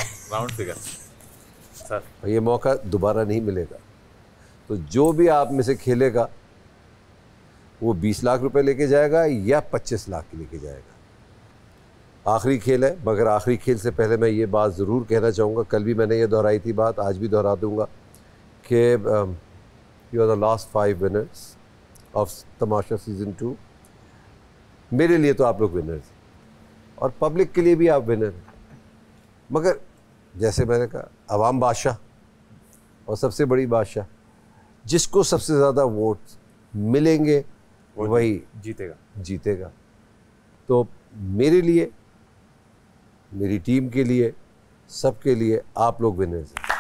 sir. ये मौका दोबारा नहीं मिलेगा। तो जो भी आप में से खेलेगा वो 20 लाख रुपए लेके जाएगा या 25 लाख की लेके जाएगा। आखिरी खेल है, मगर आखिरी खेल से पहले मैं ये बात ज़रूर कहना चाहूँगा, कल भी मैंने ये दोहराई थी बात, आज भी दोहरा दूँगा कि you are the last 5 winners of Tamasha season 2। मेरे लिए तो आप लोग विनर्स हैं और पब्लिक के लिए भी आप विनर हैं, मगर जैसे मैंने कहा, अवाम बादशाह और सबसे बड़ी बादशाह, जिसको सबसे ज़्यादा वोट मिलेंगे वही जीतेगा। तो मेरे लिए, मेरी टीम के लिए, सबके लिए आप लोग विनर्स हैं।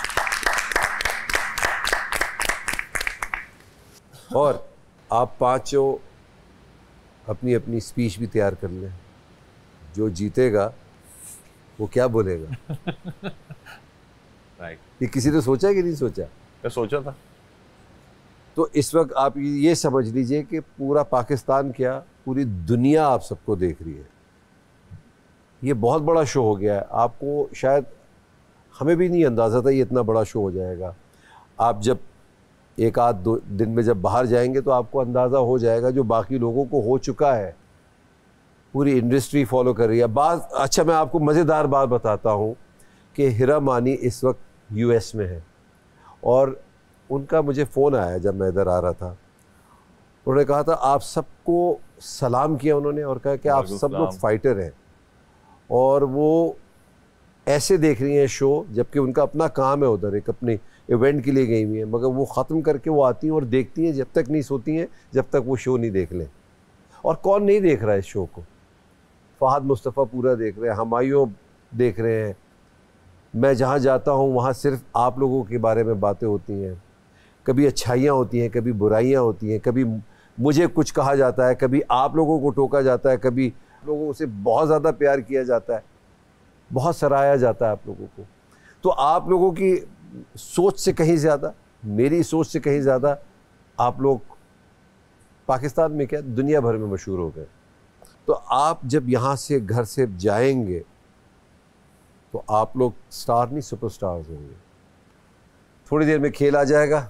और आप पांचों अपनी अपनी स्पीच भी तैयार कर लें। जो जीतेगा वो क्या बोलेगा? राइट। ये किसी ने सोचा कि नहीं सोचा? मैं सोचा था। तो इस वक्त आप ये समझ लीजिए कि पूरा पाकिस्तान क्या, पूरी दुनिया आप सबको देख रही है। ये बहुत बड़ा शो हो गया है। आपको शायद, हमें भी नहीं अंदाज़ा था ये इतना बड़ा शो हो जाएगा। आप जब 1-2 दिन में जब बाहर जाएंगे तो आपको अंदाज़ा हो जाएगा, जो बाकी लोगों को हो चुका है। पूरी इंडस्ट्री फॉलो कर रही है। बात, अच्छा मैं आपको मज़ेदार बात बताता हूँ कि हिरा मानी इस वक्त US में है और उनका मुझे फ़ोन आया जब मैं इधर आ रहा था। उन्होंने कहा था, आप सबको सलाम किया उन्होंने और कहा कि आप सब लोग फाइटर हैं और वो ऐसे देख रही हैं शो, जबकि उनका अपना काम है उधर, एक अपनी इवेंट के लिए गई हुई है, मगर वो ख़त्म करके वो आती हैं और देखती हैं, जब तक नहीं सोती हैं जब तक वो शो नहीं देख लें। और कौन नहीं देख रहा है इस शो को? फ़हद मुस्तफ़ा पूरा देख रहे हैं, हमायूं देख रहे हैं। मैं जहाँ जाता हूँ वहाँ सिर्फ आप लोगों के बारे में बातें होती हैं। कभी अच्छाइयाँ होती हैं, कभी बुराइयाँ होती हैं, कभी मुझे कुछ कहा जाता है, कभी आप लोगों को टोका जाता है, कभी लोगों से बहुत ज़्यादा प्यार किया जाता है, बहुत सराहा जाता है आप लोगों को। तो आप लोगों की सोच से कहीं ज़्यादा, मेरी सोच से कहीं ज़्यादा आप लोग पाकिस्तान में क्या, दुनिया भर में मशहूर हो गए। तो आप जब यहाँ से घर से जाएंगे तो आप लोग स्टार नहीं, सुपरस्टार्स होंगे। थोड़ी देर में खेल आ जाएगा।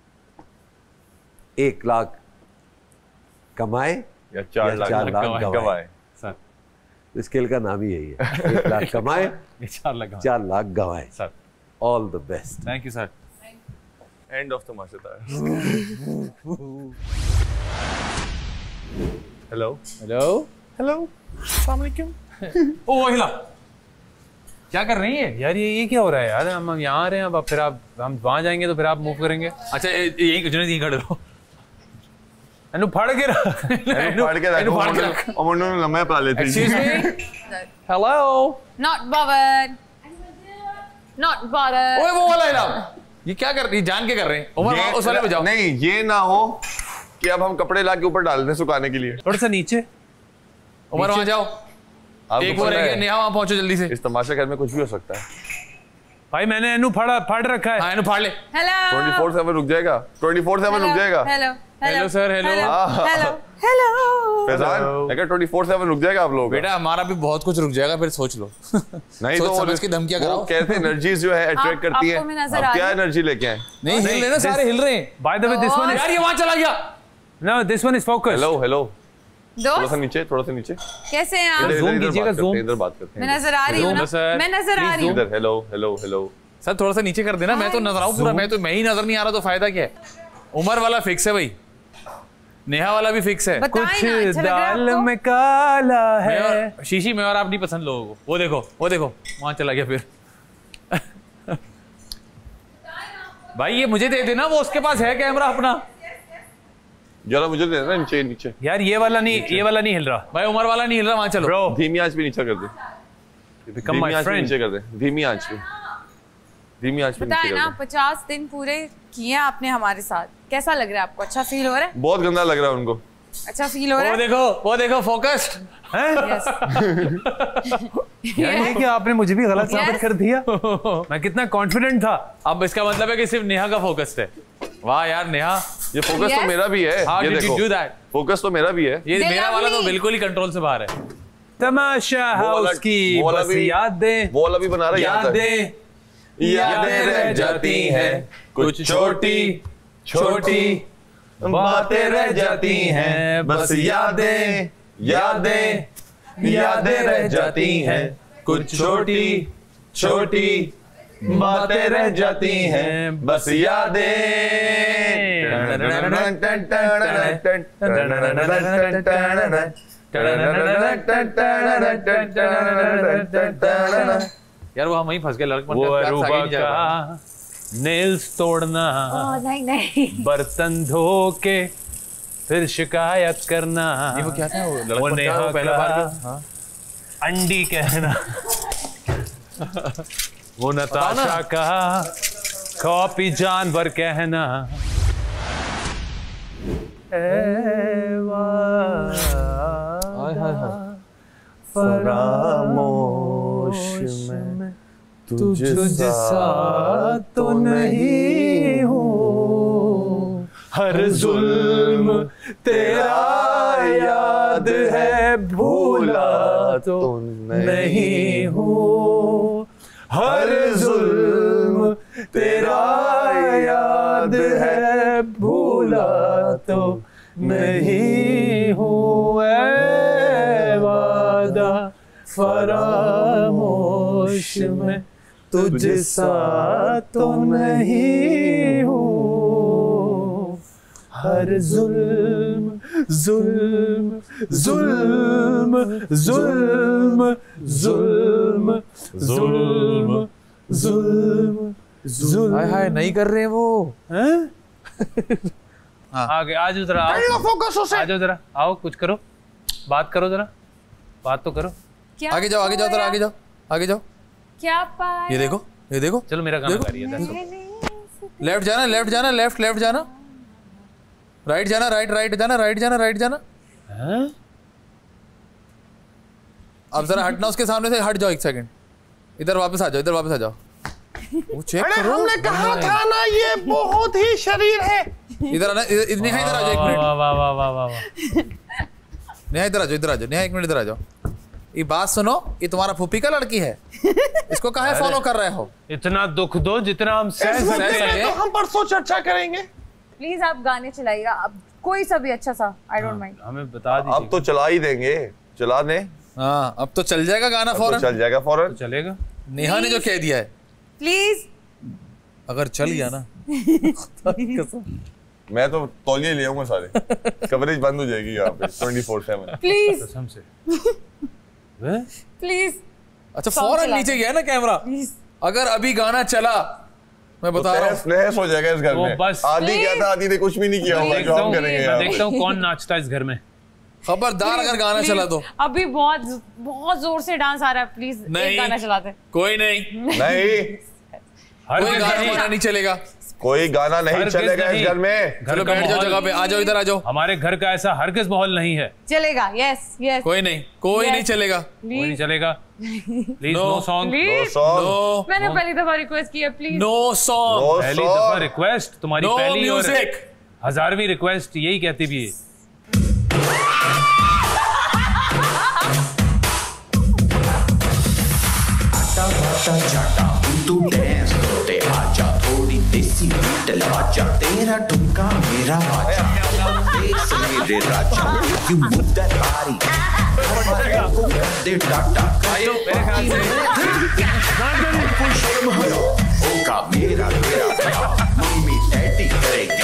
1 लाख कमाए या 4 लाख गवाए। सर, इस खेल का नाम ही यही है, 1 लाख कमाए, 4 लाख गवाए। Sir, all the best. Thank you sir. End of Tamasha. Hello अस्सलाम वालेकुम। ओ हिला, क्या कर रही है यार? ये क्या हो रहा है यार? हम यहाँ आ रहे हैं, अब फिर आप, हम वहाँ जाएंगे तो फिर आप मूव करेंगे। अच्छा यही जुनेद यहीं खड़े रहो। एनु फाड़ के रख, फाड़ के रख। और मुन्नू ने लम्बा पा लेते हैं। Excuse me, hello, Not bothered. Not Bharat. ओए वो वाला इनाम, ये क्या कर रही, जान के कर रहे हैं? उमर उस वाले पे जाओ। नहीं, ये ना हो कि अब हम कपड़े ला के ऊपर डाल दें सुखाने के लिए। थोड़ा सा नीचे। उमर वहां जाओ, आपको एक वो पता रह है, गया, नेहा वहां पहुंचो जल्दी से। इस तमाशा घर में कुछ भी हो सकता है। भाई मैंने एनु फाड़ रखा है। हाँ एनु फाड़ ले। हेलो 24/7 रुक जाएगा, 24/7 रुक जाएगा। Hello hello sir, hello hello hello. Faizan, अगर 24/7 रुक जाएगा आप लोग। बेटा हमारा भी बहुत कुछ रुक जाएगा, फिर सोच लो। नहीं सोच तो समझ के धमकियां कराओ। कहते हैं एनर्जीज जो है अट्रैक्ट करती आपको मैं है। नजर अब आ क्या रही एनर्जी लेके आए? नहीं हिल रहे ना, सारे हिल रहे हैं। By the way this one यार ये वहां चला गया। No this one is focus. Hello hello, थोड़ा सा दोस्त नीचे, थोड़ा सा नीचे। कैसे हैं आप? zoom कीजिएगा, zoom। इधर बात करते मैं हैं। नजर आ रही हूँ ना, सर, मैं नजर आ रही हूँ। इधर हेलो हेलो हेलो। सर थोड़ा सा नीचे कर देना, मैं तो नजर आऊं पूरा। मैं ही नजर नहीं आ रहा तो फायदा क्या है? उमर वाला फिक्स है भाई, नेहा वाला भी फिक्स है। बताएं कुछ ना, अच्छा लग रहा है दाल आपको? में काला है। मैं और शीशी में और आप नहीं पसंद लोगों को। वो देखो वहां चला गया फिर। भाई ये मुझे दे देना, वो उसके पास है कैमरा अपना। जरा मुझे दे देना, नीचे नीचे। यार ये वाला नहीं हिल रहा। भाई उमर वाला नहीं हिल रहा, वहां चलो। ब्रो धीमी आंच पे नीचे कर दे, बिकम धीमी माय आंच पे फ्रेंड। नीचे कर दे, धीमी आंच पे, धीमी आंच पे नीचे बताएं कर ना, दे। 50 दिन पूरे किए आपने हमारे साथ, कैसा लग रहा है आपको? अच्छा फील हो रहा है? बहुत गंदा लग रहा है उनको। अच्छा फील हो रहा है? वो देखो फोकस्ड। Yes. यार ये क्या आपने मुझे भी गलत साबित Yes. कर दिया। मैं कितना कॉन्फिडेंट था। अब इसका मतलब है कि सिर्फ नेहा का फोकस्ड है। वाह यार नेहा, ये फोकस तो Yes. मेरा भी है। How ये did you देखो, do that? फोकस तो मेरा भी है। ये They मेरा love वाला तो me. बिल्कुल ही कंट्रोल से बाहर है। तमाशा हाउस की वो वाला बस भी- यादें वो वाला भी बना रहा है, यादें रह जाती हैं, कुछ छोटी छोटी बातें रह जाती हैं, बस यादें रह जाती हैं, कुछ छोटी छोटी बातें रह जाती हैं, बस यार वो हम वहीं फंस गए, लड़क वो अरूबा का नेल्स तोड़ना, नहीं बर्तन धो के फिर शिकायत करना, ये वो क्या था, वो लड़क वो बनता है, नेहा वो पहला बार का हाँ। अंडी कहना, वो नताशा का कॉपी जानवर कहना, फरामोश में तुझसा तो नहीं हूँ, हर जुल्म तेरा याद है, भूला तो नहीं हूँ, हर जुल्म तेरा याद है, भूला तो नहीं हूँ, ऐ वादा फरामोश में तुझसा तो नहीं हूँ, हर जुल्म जुल्म जुल्म जुल्म जुल्म जुल्म जुल्म जुल्म। हाय हाय नहीं कर रहे वो। आगे आ जाओ जरा, आ जाओ जरा, आओ कुछ करो, बात करो जरा, बात तो करो। क्या आगे जाओ जरा, आगे जाओ आगे जाओ। क्या पाया? ये देखो चलो मेरा काम करिए। लेफ्ट जाना लेफ्ट जाना, राइट जाना राइट जाना। अब जरा हटना उसके सामने से, हट जाओ एक सेकंड, इधर वापस आ जाओ। वो चेक करो, हमने कहा था ना ये बहुत ही शरीर है। इधर आना, नेहा इधर आ जाओ एक मिनट, वाह नेहा इधर आ जाओ, नेहा एक मिनट इधर आ जाओ। ये बात सुनो, ये तुम्हारा फूफी का लड़की है, इसको काहे फॉलो कर रहे हो? इतना दुख दो जितना हम सह सकते हैं। तो हम परसों चर्चा करेंगे। प्लीज आप गाने चलाइएगा, अब कोई सा भी अच्छा सा, आई डोंट माइंड। हमें बता दीजिए। अब तो चला ही देंगे, चला दे। हाँ अब तो चल जाएगा गाना तो फौरन, चल जाएगा फौरन। चलेगा। नेहा ने जो कह दिया है, प्लीज अगर चल गया ना मैं तो तौलिए ले आऊंगा सारे, कवरेज बंद हो जाएगी यहाँ पे 24/7। प्लीज कसम से। प्लीज अच्छा Song फौरन चला नीचे दे। गया ना कैमरा, प्लीज अगर अभी गाना चला मैं तो बता रहा हूँ तहस हो जाएगा इस घर वो में। बस- आदि क्या था, आदि ने कुछ भी नहीं किया होगा जो हम करेंगे मैं यहाँ देखता हूँ कौन नाचता है इस घर में। खबरदार अगर गाना चला तो। अभी बहुत बहुत जोर से डांस आ रहा है, प्लीज एक नहीं। गाना चलाते। कोई नहीं, नहीं कोई गाना नहीं चलेगा, कोई गाना नहीं चलेगा इस घर में। चलो बैठ जाओ जगह पे, आ जाओ इधर आ जाओ। हमारे घर का ऐसा हरगिज़ माहौल नहीं है। चलेगा, यस यस। कोई नहीं चलेगा, कोई नहीं चलेगा। Please no song, no song. मैंने पहली दफा रिक्वेस्ट किया, प्लीज नो सॉन्ग। पहली दफा रिक्वेस्ट, तुम्हारी पहली और म्यूजिक। 1000वीं रिक्वेस्ट, यही कहती भी है। तू डांस करते आजा, थोड़ी देसी बीट लगा, तेरा ठुमका मेरा बाजा, देख मेरे राजा, you move that body, दे टाटा, आयो मेरे ख्याल से ओका मेरा तेरा, मम्मी डैडी करेगी,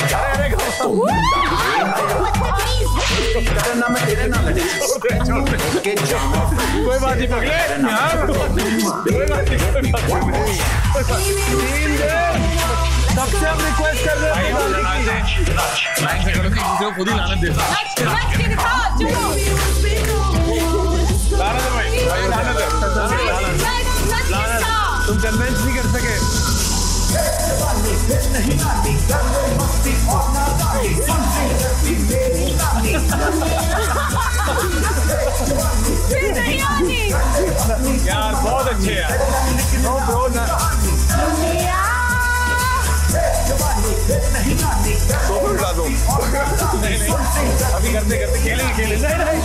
तेरा नाम है, तेरा नाम है, कोई बात नहीं पगले यार, कोई बात नहीं। सबसे हम रिक्वेस्ट कर रहे हैं, लाइन से करो कि किसी को खुद ही लानत देता। तुम कन्वेंस नहीं कर सके। यार बहुत अच्छे यार। अभी करते खेलेंगे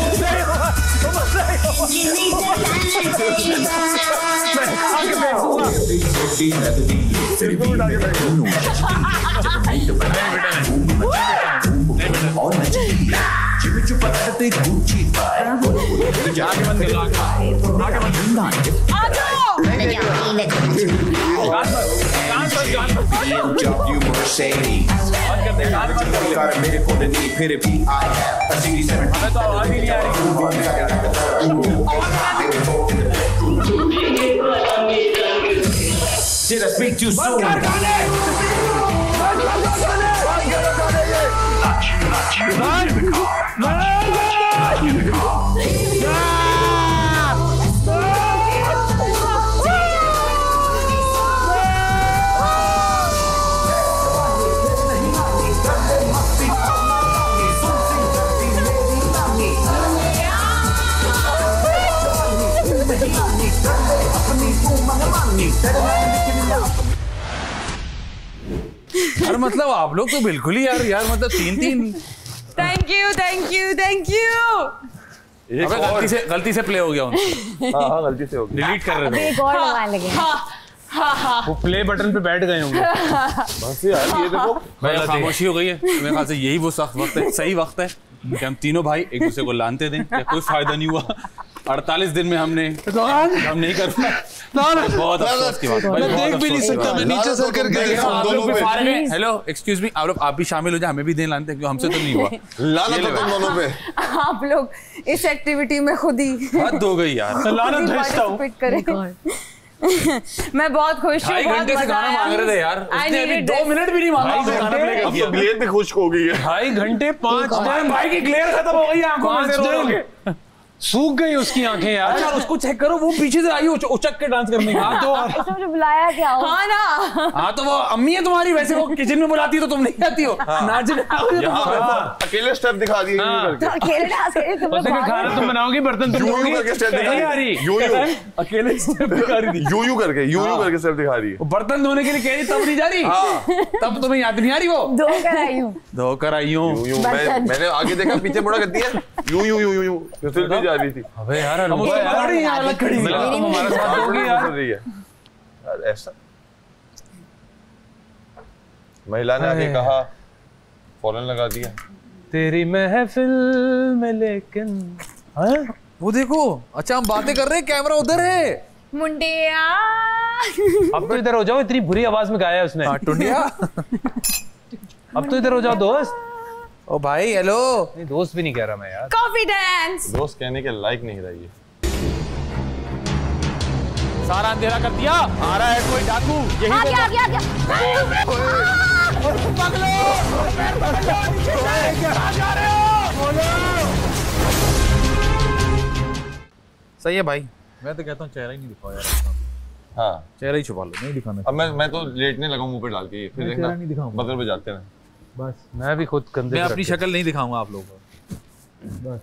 मेरे को नहीं, फिर भी I have a CD 7। हमें तो आवाज ही नहीं आ रही। Did I speak too soon? यार मतलब आप लोग तो बिल्कुल ही यार मतलब तीन। Thank you. अबे गलती से प्ले हो गया उनसे। हाँ गलती से हो गया, डिलीट कर रहे थे एक और लगा लगे। वो प्ले बटन पे बैठ गए होंगे। बस यार ये देखो भाई खामोशी हो गई है, मेरे ख्याल से यही वो वक्त है, सही वक्त है कि हम तीनों भाई एक दूसरे को लानते दें। कोई फायदा नहीं हुआ, 48 दिन में हम नहीं कर पाए। बहुत अफसोस की बात है, मैं देख भी नहीं सकता, मैं नीचे सर करके हेलो एक्सक्यूज मी, आप भी शामिल हो जाए, हमें भी दें लानते, क्योंकि हमसे तो नहीं हुआ। लानत है तुम दोनों पे। आप लोग इस एक्टिविटी में खुद ही हद हो गई यार। लानत भेजता हूँ। मैं बहुत खुश हूँ। 2.5 घंटे से गाना मांग रहे थे यार, उसने अभी 2 मिनट भी नहीं मांगा, गाना प्ले कर दिया। ग्लेयर भी खुश हो गई है। 2.5 घंटे 5 दिन भाई की ग्लेयर खत्म हो गई आंखों में से, सूख गई उसकी आंखें यार। अच्छा उसको चेक करो, वो पीछे से आई उचक के डांस करने का। तो मुझे बुलाया क्या हो? हाँ ना, हाँ तो वो अम्मी है तुम्हारी, वैसे वो किचन में बुलाती है तो तुम नहीं आती हो नाचने। अकेले स्टेप दिखा दिए उसने कहा खाना तुम बनाओगी, बर्तन तुम धोगी, नहीं आ रही अकेले स्टेप दिखा रही थी, यू करके स्टेप दिखा रही है। बर्तन धोने के लिए कह रही तब नहीं जा रही, तब तुम्हें याद नहीं आ रही, वो धोकर आई हूँ। मैंने आगे देखा, पीछे मुड़ा करती है यूं जा रही थी। अबे यार हम उसको पकड़ रही हैं, अलग खड़ी हुई। तुम हमारे साथ होगी यार। ऐसा महिला ने आगे कहा, फौरन लगा दिया। तेरी महफिल में लेकिन वो देखो, अच्छा हम बातें कर रहे हैं, कैमरा उधर है। मुंडिया अब तो इधर हो जाओ, इतनी बुरी आवाज में गाया उसने। टुंडिया अब तो इधर हो जाओ दोस्त। ओ भाई हेलो। नहीं दोस्त भी नहीं कह रहा मैं यार, कॉन्फिडेंस। दोस्त कहने के लायक नहीं रही है। सारा अंधेरा कर दिया, आ रहा है कोई डाकू, यही आ गया। सही है भाई, मैं तो कहता हूँ चेहरा ही नहीं दिखाओ यार। हाँ चेहरा ही छुपा लो, नहीं दिखाना। अब मैं तो लेटने लगा मुंह पे डाल के, फिर देखना नहीं दिखाऊंगा, बदल पे जाते हैं। बस मैं भी खुद कंधे मैं पे अपनी रख के- शक्ल नहीं दिखाऊंगा आप लोगों को, बस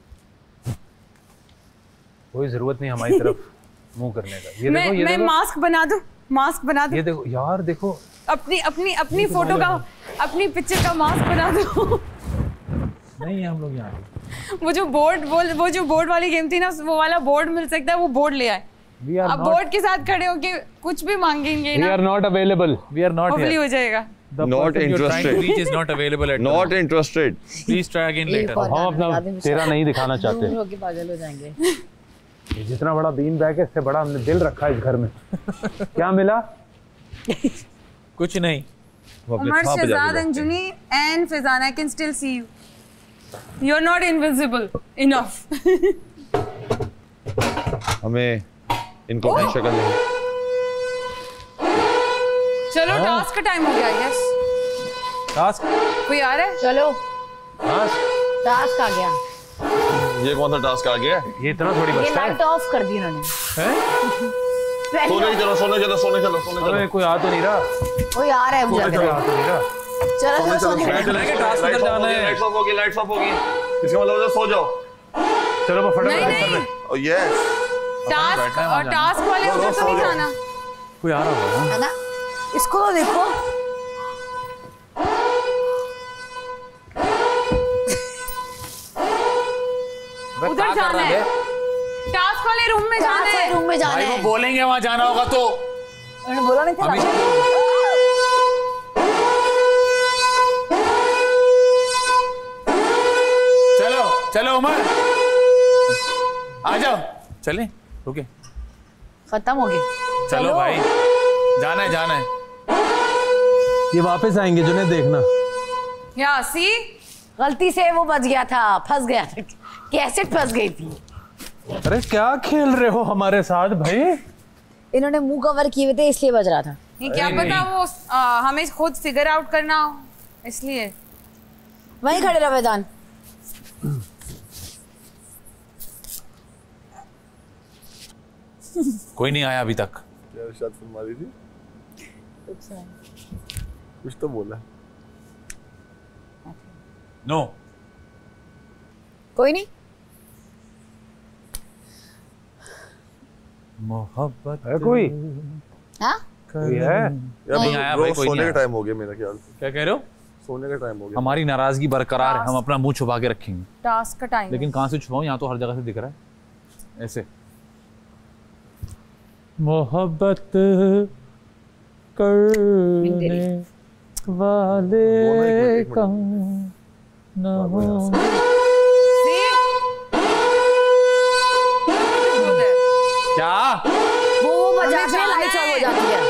कोई जरूरत नहीं हमारी तरफ मुंह करने का। ये देखो, ये मैं देखो, मास्क बना दूं, मास्क बना दूं, ये देखो यार, देखो अपनी अपनी अपनी फोटो का, अपनी पिक्चर का मास्क बना दूं। नहीं है हम लोग यहाँ। वो जो बोर्ड वाली गेम थी ना, वो वाला बोर्ड मिल सकता है, वो बोर्ड ले आए। We are अब not- बोर्ड के साथ खड़े होके कुछ भी मांगेंगे We ना, are not available. We are not hopefully here. हो जाएगा। The Not person you're trying to interested. Reach is not available at Not interested. Please try again later. हम अपना चेहरा नहीं दिखाना चाहते। दूर होके पागल हो जाएंगे। ये जितना बड़ा बीन बैग है, इससे बड़ा हमने दिल रखा है इस घर में। क्या मिला? कुछ नहीं। Umar, Shahzad, Anjuni and Fizan, I can still see you. You're not invisible enough. हमें इनको अपनी शक्ल नहीं। चलो टास्क का टाइम हो गया, यस। टास्क कोई आ रहा है? चलो टास्क आ गया। ये कौन सा टास्क आ गया? ये इतना थोड़ी ये बचता है। लाइट ऑफ कर दी इन्होंने। सोने चलो, सोने चलो, सोने चलो, सोने चलो। अरे कोई आ तो नहीं रहा, कोई आ रहा है मुझे लग कोई रहा आ तो नहीं रहा। है। चलो सोने लाइट्स ऑफ होगी, लाइट्स ऑफ होगी। इसका मतलब सो जाओ। चलो वो नहीं फटाफट नहीं, ओह यस। टास्क और टास्क वाले उधर तो नहीं जाना। कोई आ रहा होगा। है ना, इसको तो देखो। उधर जाना है, टास्क वाले रूम में जाना है। रूम में जाना भाई वो है। बोलेंगे वहां जाना होगा तो उन्होंने बोला नहीं था। चलो चलो उमर आ जाओ, चलें रुके। खत्म हो गया। चलो भाई, जाना है जाना है। ये वापस आएंगे जुने, देखना। या सी, गलती से वो बच गया था, फंस गया था, कैसेट फंस गई थी। अरे क्या खेल रहे हो हमारे साथ भाई? इन्होंने मुंह कवर किए हुए थे इसलिए बज रहा था। ये क्या पता वो हमें खुद फिगर आउट करना हो, इसलिए। वहीं खड़े रहो वेदान। कोई नहीं आया अभी तक। यार शायद सुन मारी थी। कुछ तो बोला। नो कोई नहीं। मोहब्बत है कोई? हाँ कोई है? नहीं आया भाई, कोई सोने नहीं का आया। टाइम हो गया मेरा ख्याल से। क्या कह रहे हो? सोने का टाइम हो गया। हमारी नाराजगी बरकरार है, हम अपना मुंह छुपा के रखेंगे। टास्क का टाइम। लेकिन कहाँ से छुपाऊं, यहाँ तो हर जगह से दिख रहा है ऐसे। मोहब्बत करने वाले कौन न हो। क्या वो बजाते हैं, लाइट ऑफ हो जाती है।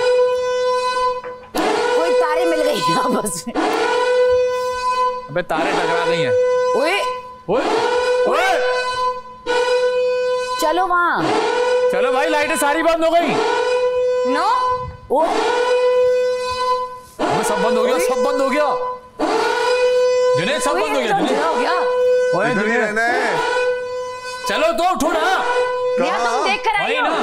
कोई तारे मिल गई आपस में। अबे तारे टकरा गई हैं। ओए ओए ओए चलो वहाँ। चलो भाई, लाइटें सारी बंद हो गई। नो ओ अबे सब बंद हो गया, सब बंद हो गया। जुनेद सब बंद हो गया। जुनेद हो गया। ओए इधर ही जुनेद, रहना है। चलो तो उठो ना। या तुम देख कर आई वही हो। ना।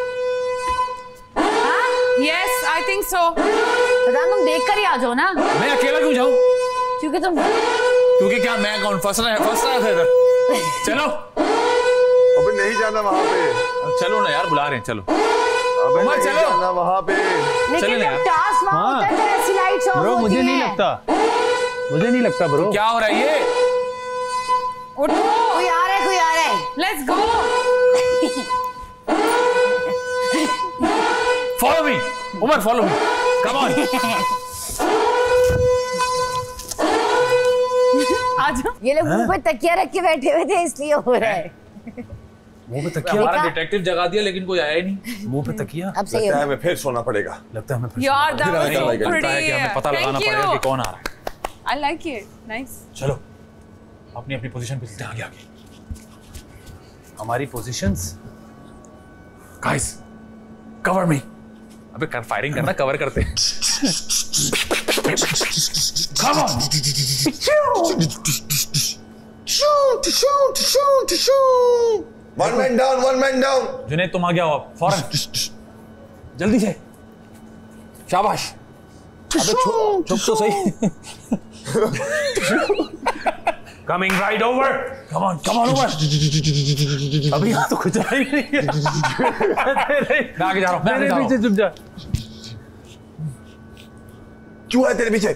Yes I think so. Vedan तुम देख कर ही आ जाओ ना, मैं अकेला क्यों जाऊं? क्योंकि तुम क्योंकि क्या मैं कौन फंस रहा है इधर। चलो अबे नहीं जाना वहाँ पे। चलो ना यार, बुला रहे हैं, चलो। अबे उमर, नहीं चलो। जाना वहाँ पे। चले लेकिन ना जब यार। टास्क वहाँ हाँ। होता है तो ऐसी लाइट्स ऑफ ब्रो होती मुझे नहीं हैं। लगता, मुझे नहीं लगता ब्रो। क्या हो रहा है ये? उठो, कोई आ रहा है, कोई आ रहा है। Let's go. Follow me Umar, follow me, come on. आजा। ये लोग मुंह पे तकिया रख के बैठे हुए थे इसलिए हो रहा है। मुंह पे तकिया। हमारा डिटेक्टिव जगा दिया लेकिन कोई आया ही नहीं। मुंह पे तकिया। अब सही लगता है हो। हमें फिर सोना पड़ेगा। लगता है हमें फिर यार दैट वाज नहीं, सो नहीं, लगता है प्रीटी। कि हमें पता लगाना पड़ेगा कि कौन आ रहा है। I like it, nice. चलो अपनी अपनी पोजीशन पे चलते हैं आगे आगे। हमारी पोजीशंस। गाइस कवर मी। अबे कर फायरिंग करना, कवर करते हैं। Come on. One man down, one man down. Junaid तुम आ गया हो फौरन। जल्दी से, शाबाश। अबे छुप तो सही। Coming right over, come on over. अभी यहाँ तो कुछ आ ही नहीं है। मैं आगे जा रहा हूँ, मैं आगे जा रहा हूँ। पीछे चुप जा। चूहा है तेरे पीछे।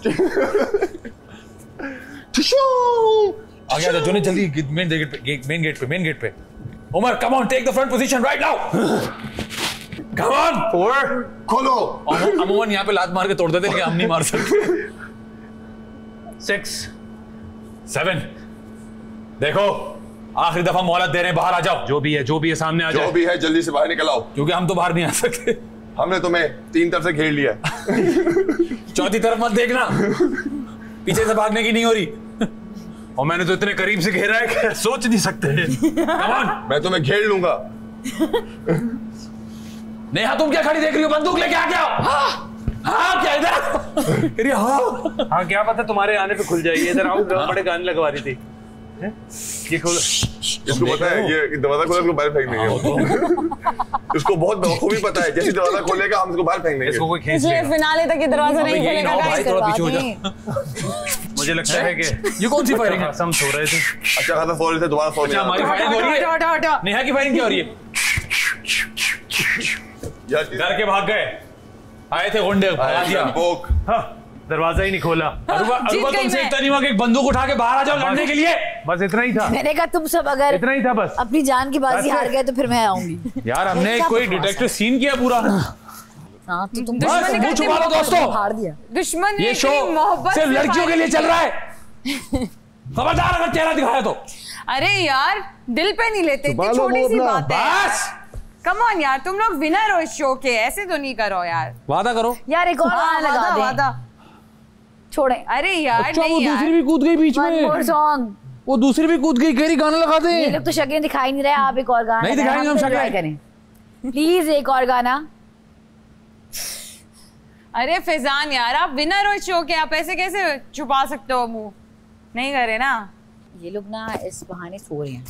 आगे आ जा जोनी, जल्दी मेन गेट पे। Umar come on, take the front position right now. Come on. 4 खोलो। अमूमन यहाँ पे लात मार के तोड़ देते, लेकिन हम नहीं मार सकते। 6 7। देखो आखिरी दफा मोहलत दे रहे हैं, बाहर आ जाओ। जो भी है सामने आ जाओ। जो भी है जल्दी से बाहर निकल आओ, क्योंकि हम तो बाहर नहीं आ सकते। हमने तुम्हें 3 तरफ से घेर लिया है। चौथी तरफ मत देखना, पीछे से भागने की नहीं हो रही। और मैंने तो इतने करीब से घेरा है कि सोच नहीं सकते। Come on। मैं तुम्हें घेर लूंगा। नेहा तुम क्या खड़ी देख रही हो, बंदूक लेके आ गया। हाँ क्या इधर। हाँ क्या पता तुम्हारे आने पे खुल जाएगी। इधर आओ, बड़े गाने लगवा रही थी। ये खोलो। इसको पता है ये दरवाजा खोले इसको बाहर फेंक देंगे। इसको बहुत बखूबी पता है, जैसे दरवाजा खोलेगा हम इसको बाहर फेंक देंगे। इसको कोई खींच इसलिए लेगा। फिनाले तक ये दरवाजा नहीं खुलेगा भाई, थोड़ा पीछे हो गाइस। मुझे लगता है कि ये कौन सी फायरिंग है। हम सो रहे थे। अच्छा खासा फौरन से दोबारा फोन। अच्छा हमारी फायरिंग हो रही है। हटो। नेहा की फायरिंग क्या हो रही है। डर के भाग गए, आए थे गुंडे, भगा दिया। हाँ, दरवाजा ही नहीं खोला। अरुबा तुमसे इतना नहीं हुआ कि एक बंदूक उठा के बाहर आ जाओ लड़ने के लिए। बस इतना ही था। मैंने कहा तुम सब अगर इतना ही था बस। अपनी जान की बाजी हार गए तो फिर मैं आऊंगी। यार हमने कोई डिटेक्टिव सीन किया पूरा। हाँ तो तुम बस मुंह छुपा लो दोस्तों। हार दिया। दुश्मन ये शो सिर्फ लड़कियों के लिए चल रहा है। खबरदार अगर चेहरा दिखाया तो। अरे यार दिल पे नहीं लेते, इतनी छोटी सी बात है। बस कम ऑन यार, तुम लोग विनर हो इस शो के, ऐसे तो नहीं करो यार। वादा करो यार एक और गाना लगा दे। वादा छोड़े। अरे यार अच्छा, नहीं वो यार। दूसरी भी कूद गई बीच One more में। song। वो दूसरी भी कूद गई, कह रही गाना लगा दे। ये लोग तो शक्लें दिखाई नहीं रहे, आप एक और गाना नहीं लगाएं, दिखाएंगे हम फिर शक्लें। try करें प्लीज एक और गाना। अरे फैजान यार आप विनर हो इस शो के, आप ऐसे कैसे छुपा सकते हो मुंह। नहीं करे ना। ये लोग ना इस बहाने सो रहे हैं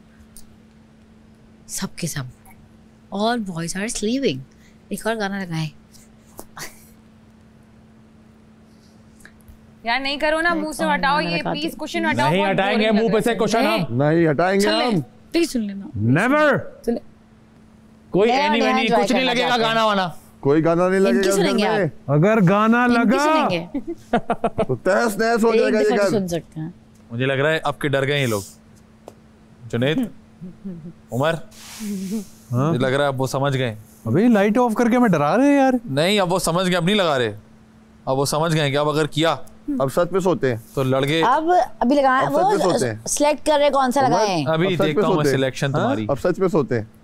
सब के सब। All boys are sleeping। एक और गाना लगाएं। यार नहीं करो ना, मुंह से हटाओ ये प्लीज, क्वेश्चन हटाओ। नहीं हटाएंगे मुंह पे से क्वेश्चन हम। नहीं हटाएंगे हम। प्लीज सुन लेना। नेवर। कोई नया एनी नया नहीं, enjoy कुछ नहीं करना लगेगा चाहते हैं। गाना वाना। कोई गाना नहीं इनकी लगेगा सुनेंगे घर में। अगर गाना इनकी लगा सुनेंगे। तो तहस नहस हो जाएगा एक ये दफा तो घर। सुन सकते हैं। मुझे लग रहा है अब के डर गए ये लोग। जुनैद, उमर, मुझे लग रहा है अब वो समझ गए। अबे लाइट ऑफ करके मैं डरा रहे हैं यार। नहीं अब वो समझ गए, अब नहीं लगा रहे। अब वो समझ गए कि अब अगर किया अब सच में सोते हैं। तो लड़के। अब अभी लगाएं, अब सच में वो सोते हैं। सिलेक्ट कर रहे कौन सा लगाएं। अभी अब सच में देखता हूँ मैं सोते हैं। सिलेक्शन तुम्हारी। अब सच में सोते हैं।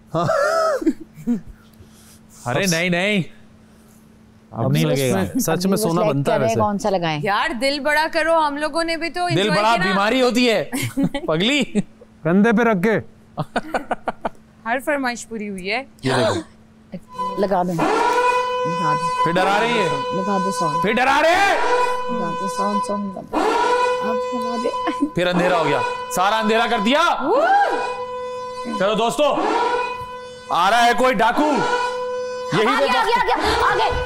अरे नहीं नहीं अब नहीं लगेगा। सच में सोना select बनता है कर रहे वैसे। कौन सा लगाएं। यार दिल बड़ा करो, हम लोगों ने भी तो दिल enjoy बड़ा किया ना। बीमारी होती है पगली। कंधे पे रख के। हर फरमाइश पूरी हुई है। ये देखो लगा दो लगा दो फिर डरा रही है, लगा दो सॉन्ग फिर डरा रहे हैं। लगा दो सॉन्ग लगा दो। अब लगा दे। फिर अंधेरा हो गया, सारा अंधेरा कर दिया। चलो दोस्तों, आ रहा है कोई डाकू। यही वो आगे आगे वक्त- आगे आगे।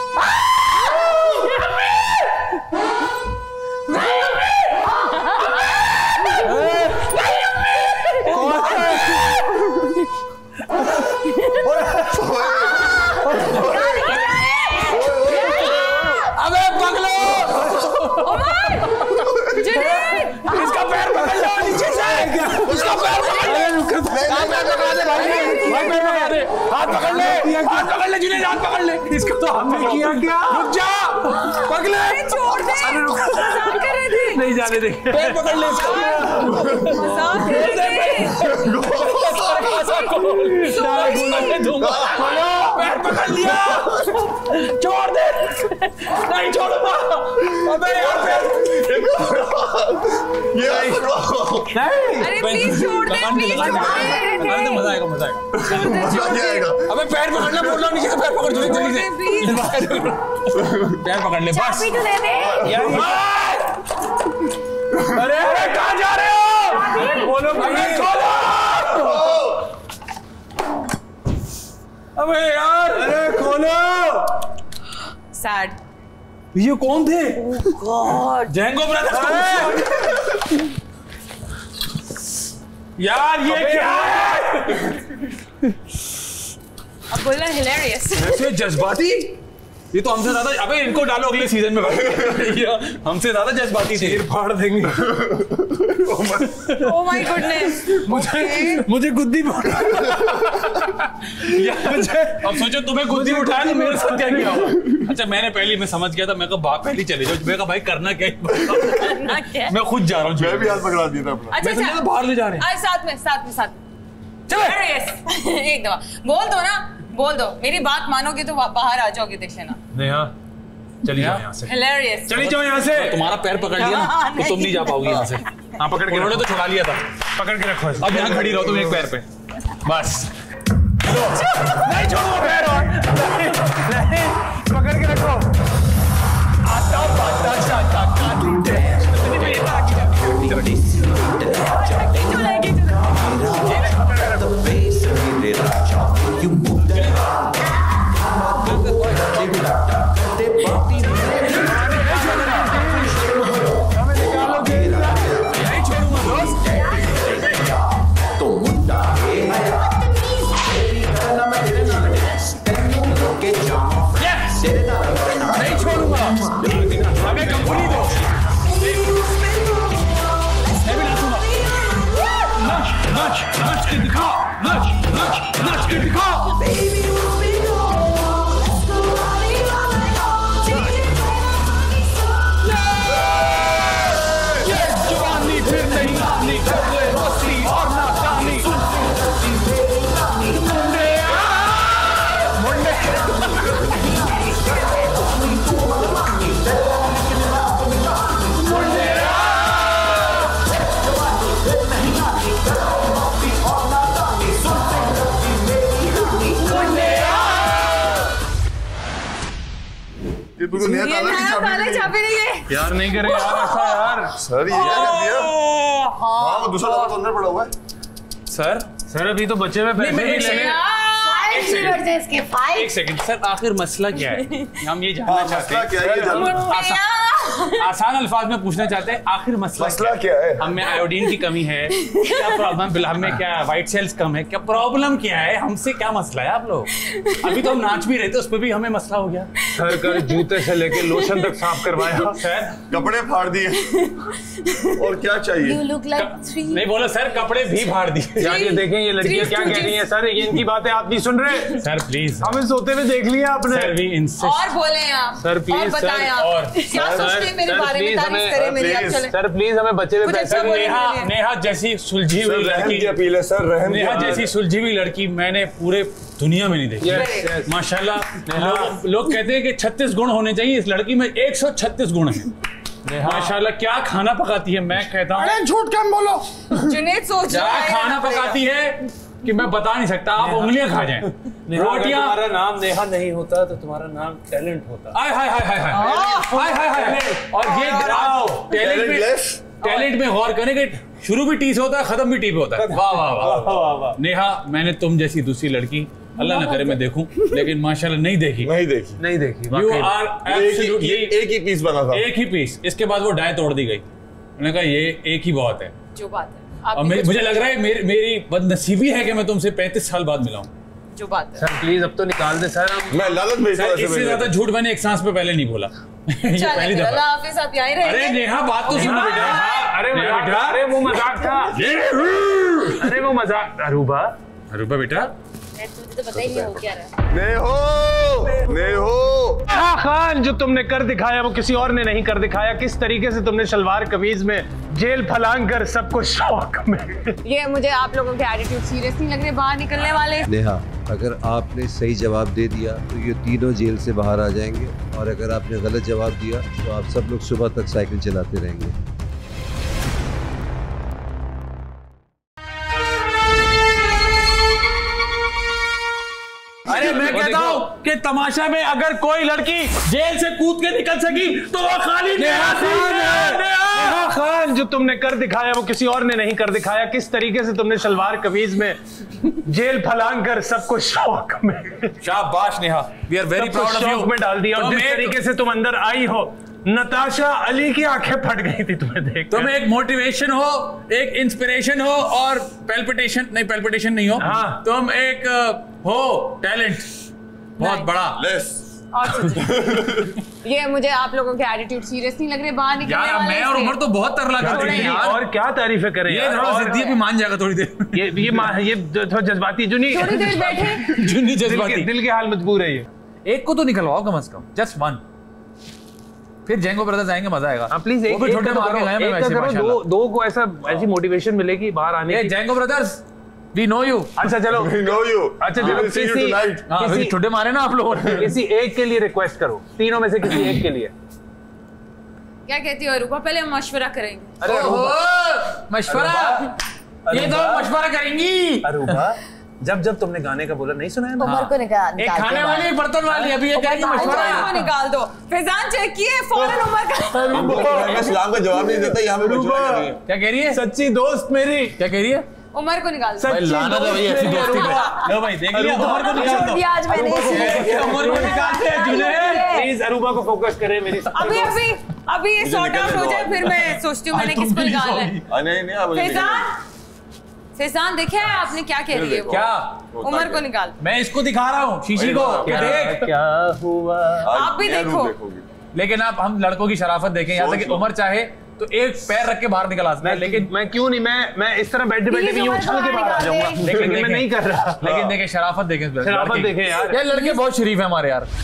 अबे पकड़ो, इसका पैर पकड़ लो नीचे से, इसका पैर पकड़ ले। पैर पकड़ा दे भाई, भाई पैर पकड़ा दे। हाथ पकड़ ले, हाथ पकड़ ले जुनैद, हाथ पकड़ ले। इसका तो हमने किया क्या? रुक जा, पकड़ ले। छोड़ दे, मजाक कर रहे थे। नहीं जाने दे। पैर पकड़ ले इसका। मजाक कर रहे थे। पैर पकड़ लिया, छोड़ दे। नहीं छोड़ूंगा। अबे यार पैर। अरे प्लीज छोड़ दे, प्लीज छोड़ दे। मजा आएगा, मजा आएगा। अबे पैर पकड़ ले, बोल रहा हूं नीचे से पैर पकड़, जल्दी जल्दी से। पैर पकड़ ले बस। चाबी तो दे दे। अरे अरे कहाँ जा रहे हो? बोलो भाई, खोलो। अबे यार सैड। ये कौन थे? Django brothers. यार ये क्या है? अब बोलना हिलेरियस। ऐसे जज्बाती, ये तो हमसे ज्यादा, अबे इनको डालो अगले सीजन में भाई। हमसे ज्यादा जज्बाती थे। सिर फाड़ देंगे। Oh my goodness. मुझे गुद्दी अब सोचो तुम्हें गुद्दी उठाया तो मेरे साथ क्या किया होगा। अच्छा मैंने पहले, मैं समझ गया था, मैं कहा पहले चले जाओ, मैं कहा भाई करना क्या है, मैं खुद जा रहा हूँ। मैं भी हाथ पकड़ा दिया था अपना। अच्छा बाहर ले जा रहे हैं। साथ में एक दफा बोल दो ना, बोल दो, मेरी बात मानोगे तो बाहर आ जाओगे, देख लेना। नेहा चली जाओ यहाँ से। हिलेरियस। चली जाओ यहाँ से। तुम्हारा पैर पकड़ लिया ना तो तुम नहीं जा पाओगी यहाँ से। हाँ पकड़ के, उन्होंने तो छुड़ा लिया था। पकड़ के रखो। अब यहाँ खड़ी रहो तुम एक पैर पे, बस। नहीं छोड़ो पैर और नहीं, पकड़ के रखो। आता पाता जाता काटूटे। यार नहीं करे यार ऐसा यार। सर ये क्या कर दिया? हाँ वो दूसरा लड़का अंदर पड़ा हुआ है। सर अभी तो बच्चे में पैसे भी लेने। एक सेकंड सर, आखिर मसला क्या है? हम ये जानना चाहते हैं। क्या है ये जानना? आसान अल्फाज में पूछना चाहते हैं, आखिर मसला क्या है? हम में आयोडीन की कमी है क्या? प्रॉब्लम हमें क्या, व्हाइट सेल्स कम है क्या? प्रॉब्लम क्या है? हमसे क्या मसला है आप लोग? अभी तो हम नाच भी रहे थे, उस पर भी हमें मसला हो गया। सर कल जूते से लेके लोशन तक साफ करवाया। सर कपड़े फाड़ दिए और क्या चाहिए? You look like 3. नहीं बोलो सर, कपड़े भी फाड़ दिए। यार ये देखें ये लड़कियां क्या कह रही हैं सर, ये इनकी बातें आप नहीं सुन रहे। सर प्लीज, हमें सोते हुए देख लिया आपने। Sir we insist. और बोले आप सर प्लीज, और बताएं आप और क्या सोचते हैं मेरे बारे में, तारीफ करें मेरी। आप चलें सर प्लीज हमें बच्चे में कुछ पैसे अच्छा बोलिए। नेहा जैसी सुलझी हुई लड़की, अपील है सर, रहम नेहा जैसी सुलझी हुई लड़की मैंने पूरे दुनिया में नहीं देखी। माशाल्लाह लोग कहते हैं कि 36 गुण होने चाहिए, इस लड़की में 136 गुण है। माशाल्लाह क्या खाना पकाती है, मैं कहता हूँ। अरे झूठ कम बोलो। जुनेद सोच क्या खाना पकाती है कि मैं बता नहीं सकता, आप उंगलियां खा जाएं। रोटियां। तुम्हारा नाम नेहा नहीं होता तो तुम्हारा नाम टैलेंट होता। हाय हाय हाय हाय हाय हाय हाय। और ये टैलेंट में गौर करें कि शुरू भी टी से होता है, खत्म भी टी पे होता है। वाह वाह वाह। नेहा मैंने तुम जैसी दूसरी लड़की अल्लाह न करे मैं देखूं, लेकिन माशाल्लाह नहीं देखी। यू आर एब्सोल्युटली एक ही पीस बना था, एक ही पीस। इसके बाद वो डाय तोड़ दी गई। मैंने कहा ये एक ही बहुत है, जो बात है। और मुझे लग रहा है मेरी बदनसीबी है कि मैं तुमसे 35 साल बाद मिला हूं। जो बात है। सर प्लीज अब तो निकाल दे सर। मैं लालच भेजता हूं। इससे ज्यादा झूठ मैंने एक सांस पे पहले नहीं बोला। ये पहली दफा। अल्लाह हाफिज़, आप यहीं रहेंगे। अरे नेहा बात तो सुनो बेटा। अरे बेटा, अरे वो मजाक था। अरे वो मजाक। अरूबा बेटा, तुझे तो पता ही नहीं हो क्या रहा है। नेहो खान, जो तुमने कर दिखाया वो किसी और ने नहीं कर दिखाया। किस तरीके से तुमने शलवार कमीज में जेल फलांग कर सबको शौक में। ये मुझे आप लोगों के एटीट्यूड सीरियस नहीं लग रहे बाहर निकलने वाले। नेहा, अगर आपने सही जवाब दे दिया तो ये तीनों जेल से बाहर आ जाएंगे, और अगर आपने गलत जवाब दिया तो आप सब लोग सुबह तक साइकिल चलाते रहेंगे। अरे मैं कहता हूँ कि तमाशा में अगर कोई लड़की जेल से कूद के निकल सकी तो वो खाली नेहा खान है। नेहा खान, जो तुमने कर दिखाया वो किसी और ने नहीं कर दिखाया। किस तरीके से तुमने शलवार कमीज में जेल फलांग कर सबको शौक में, शाबाश Neha, we are very proud of you, शौक में डाल दिया। और जिस तरीके से तुम अंदर आई हो, नताशा अली की आंखें फट गई थी तुम्हें देख। तुम एक मोटिवेशन हो, एक इंस्पिरेशन हो और पैल्पिटेशन नहीं हो। हाँ। तुम एक हो टैलेंट बहुत बड़ा। और ये मुझे आप लोगों के एटीट्यूड सीरियस नहीं लग रहे बाहर निकलने यार वाले मैं और उमर तो बहुत तरला करते हैं यार। और क्या तारीफें करें ये थोड़ा जिद्दी भी मान जाएगा थोड़ी देर। ये थोड़ा जज्बाती जुनी, थोड़ी देर बैठे जुनी जज्बाती, दिल के हाल मजबूर है ये। एक को तो निकलवाओ कम से कम, जस्ट वन, फिर जेंगो ब्रदर्स आएंगे, मजा आएगा। हाँ प्लीज एक भी छोटे मार के गए हैं वैसे माशाल्लाह। दो को ऐसी मोटिवेशन मिलेगी बाहर आने की। Django brothers we know you. अच्छा चलो We know you. अच्छा We will see you tonight. किसी छोटे मारे ना आप लोगों ने। किसी एक के लिए रिक्वेस्ट करो, तीनों में से किसी एक के लिए। क्या कहती हो अरूबा? पहले हम मशवरा करेंगे। अरे मशवरा, ये तो मशवरा करेंगी। अरूबा, जब तुमने गाने का बोला नहीं सुना है? उमर को निकाल, एक खाने वाली एक बर्तन वाली, अभी ये कह रही मशवरा उमर को निकाल दो। फैजान चेक किए फौरन उमर का। मैं सलाम का जवाब नहीं देता, यहाँ पे मशवरा कर रही है। क्या कह रही है? सच्ची दोस्त मेरी क्या कह रही है? उमर को निकाल दो। भाई लानत है भाई ऐसी दोस्ती पे। लो भाई देख लिया, उमर को निकाल दो। आज मैंने उमर को निकालते हैं जुनैद। प्लीज अरूबा को फोकस करे मेरी। अभी ये सॉर्ट आउट हो जाए फिर मैं सोचती हूँ मैंने किसको निकालना है। नहीं फैजान देखे है आपने क्या कह रही है वो? क्या? उमर को निकाल। मैं इसको दिखा रहा हूँ शीशी को कि देख क्या हुआ। आप भी देखो। लेकिन आप हम लड़कों की शराफत देखें, यहाँ तक कि उमर चाहे तो एक पैर रख के बाहर निकल आ सकता है, लेकिन मैं क्यों नहीं, मैं इस तरह बैठे भी यूं उछल के बाहर आ जाऊंगा, लेकिन मैं नहीं कर रहा। लेकिन देखें शराफत देखें, शराफत देखें यार। ये लड़के बहुत शरीफ है हमारे यार।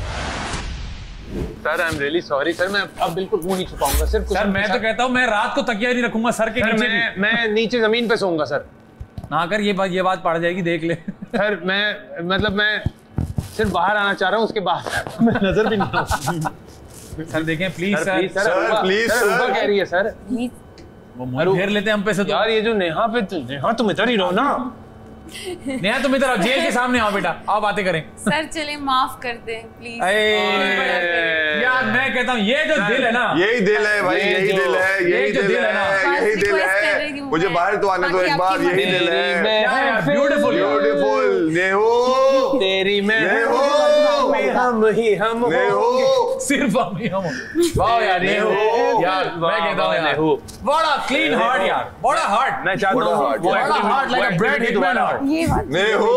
Sir I am really sorry sir, मैं अब बिल्कुल मुंह नहीं छुपाऊंगा सिर्फ। सर मैं तो कहता हूँ मैं रात को तकिया नहीं रखूंगा सर के नीचे। मैं नीचे जमीन पे सोऊंगा सर। ना कर, ये बात पड़ जाएगी, देख ले। सर मैं सिर्फ बाहर आना चाह रहा हूँ, उसके बाद मैं नजर भी नहीं आऊंगा। सर देखें प्लीज सर, प्लीज सर कह रही है सर, वो मुंह फेर लेते हैं हम पे से। तो यार ये जो नेहा तुम इधर ही रहो ना। नेहा तुम इधर आओ, जेल के सामने आओ बेटा, आओ बातें करें। सर चले माफ कर दें प्लीज। यार मैं कहता हूँ ये जो दिल है ना, यही दिल है भाई, यही दिल है, यही दिल है, यही दिल है। मुझे बाहर तो आने दो एक बार, यही दिल है। ब्यूटीफुल ब्यूटीफुल नेहो, तेरी मैं नेहो, हम ही हम नेहो, सिर्फ हम ही हम। वाह यार नेहो, यार मैं कहता हूँ नेहो, बड़ा क्लीन हार्ट यार, बड़ा हार्ट। मैं चाहता हूँ बड़ा Hart like a Bret Hitman Hart. नेहो।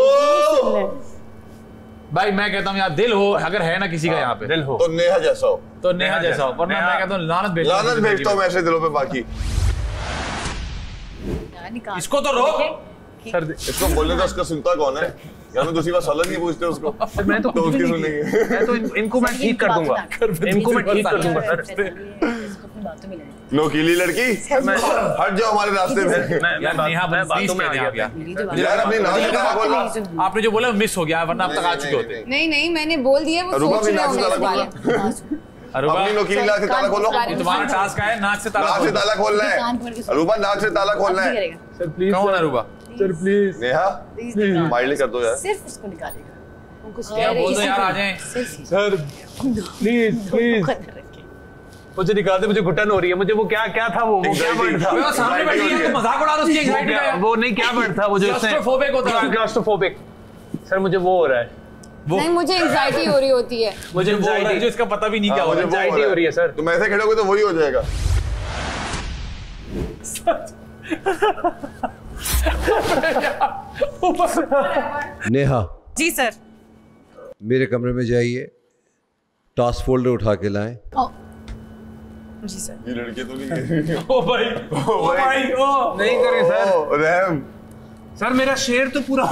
भाई मैं कहता हूँ यार दिल हो, अगर है ना किसी का यहाँ पे दिल हो तो नेहा जैसा हो, तो नेहा जैसा हो, वरना मैं कहता हूँ लानत भेजता हूँ मैं ऐसे दिलों पे। बाकी इसको तो रोक सर, इसको बोलने तो उसका सुनता कौन है यार? मैं दूसरी बार सवाल नहीं पूछते उसको, मैं तो उसकी सुनेंगे। मैं तो इनको मैं ठीक कर दूंगा, इनको मैं ठीक कर दूंगा सर। नोकीली लड़की, हट जाओ हमारे रास्ते में। यार नेहा मैं बातों में आ गया। यार अपनी नाक से ताला खोलना। आपने जो बोला मिस हो गया, वरना अब तक आ चुके होते। नहीं मैंने बोल दिया, वो अरूबा सोच भी रहे नाक से ताला होंगे। खोलना। अरूबा अपनी नोकीली नाक से ताला खोलो। ये तुम्हारा टास्क है, नाक से ताला खोलना है। अरूबा नाक से ताला खोलना है। सर प्लीज, कौन Aruba? Sir please Neha mildly कर दो यार। सिर्फ उसको निकालेगा, क्या बोल दो यार, आ जाएं। सर प्लीज मुझे निकाल दे, मुझे घुटन हो रही है। मुझे वो क्या था, वो क्या वर्ड था? वो सामने बैठी है तो मजाक उड़ा रहा, उसकी एंजाइटी का। वो नहीं, क्या वर्ड था वो जो क्लॉस्ट्रोफोबिक होता है? क्लॉस्ट्रोफोबिक। सर मुझे वो हो रहा है, नहीं मुझे एंजाइटी हो रही होती है। मुझे एंजाइटी, जो इसका पता भी नहीं क्या हो रहा है। एंजाइटी हो रही है सर। तुम ऐसे खड़े होगे तो वही हो जाएगा। नेहा जी सर। मेरे कमरे में जाइए, टास्क फोल्डर उठा के लाएं। जी सर। ये लड़के तो नहीं ओ भाई ओ नहीं करें सर। रहम सर मेरा शेर तो पूरा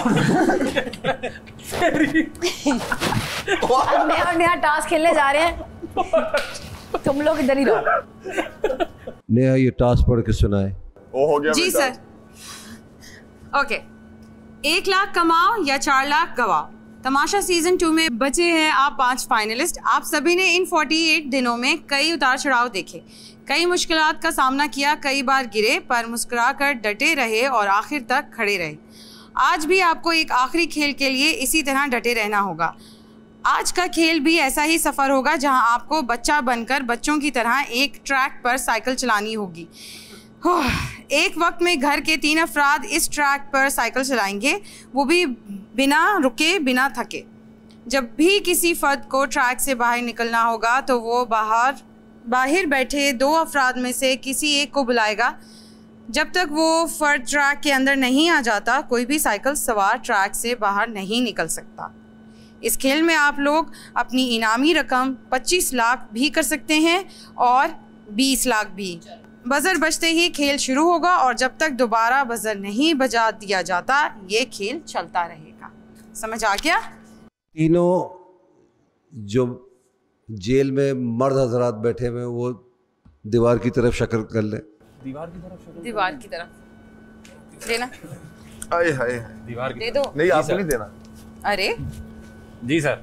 अब मैं और नेहा टास्क खेलने जा रहे हैं, तुम लोग इधर ही रहो। नेहा ये टास्क पढ़ के सुनाए। वो हो गया जी सर। ओके, 1 लाख कमाओ या 4 लाख गवाओ। तमाशा सीजन 2 में बचे हैं आप 5 फाइनलिस्ट। आप सभी ने इन 48 दिनों में कई उतार चढ़ाव देखे, कई मुश्किलात का सामना किया, कई बार गिरे पर मुस्कुराकर डटे रहे और आखिर तक खड़े रहे। आज भी आपको एक आखिरी खेल के लिए इसी तरह डटे रहना होगा। आज का खेल भी ऐसा ही सफ़र होगा जहां आपको बच्चा बनकर बच्चों की तरह एक ट्रैक पर साइकिल चलानी होगी। एक वक्त में घर के 3 अफराद इस ट्रैक पर साइकिल चलाएंगे, वो भी बिना रुके बिना थके। जब भी किसी फ़र्द को ट्रैक से बाहर निकलना होगा तो वो बाहर बैठे 2 अफराद में से किसी एक को बुलाएगा। जब तक वो फ़र्द ट्रैक के अंदर नहीं आ जाता, कोई भी साइकिल सवार ट्रैक से बाहर नहीं निकल सकता। इस खेल में आप लोग अपनी इनामी रकम 25 लाख भी कर सकते हैं और 20 लाख भी। बजर बजते ही खेल शुरू होगा और जब तक दोबारा बजर नहीं बजा दिया जाता ये खेल चलता रहेगा। समझ आ गया? तीनों जो जेल में मर्द हजरात बैठे हुए वो दीवार की तरफ शक्ल कर ले। दीवार की तरफ देना। आए हाय दीवार दे दो। नहीं, आपको नहीं देना। अरे जी सर।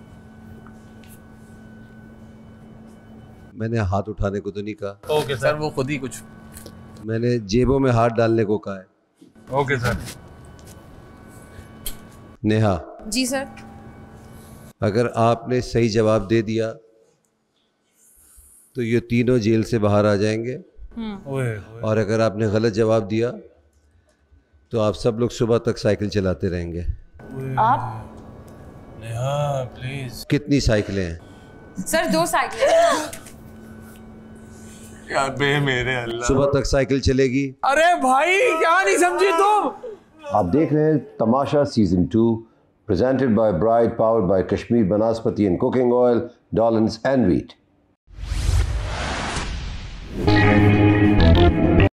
मैंने हाथ उठाने को तो नहीं कहा। ओके सर, वो खुद ही कुछ। मैंने जेबों में हाथ डालने को कहा है। Okay sir. नेहा, जी सर। अगर आपने सही जवाब दे दिया तो ये तीनों जेल से बाहर आ जाएंगे, और अगर आपने गलत जवाब दिया तो आप सब लोग सुबह तक साइकिल चलाते रहेंगे। आप नेहा प्लीज। कितनी साइकिलें हैं? सर 2 साइकिलें। यार बे मेरे अल्लाह, सुबह तक साइकिल चलेगी। अरे भाई क्या नहीं समझी तुम? आप देख रहे हैं Tamasha season 2, presented by Bride, powered by Kashmir Banaspati and Cooking Oil, Dollins and Wheat.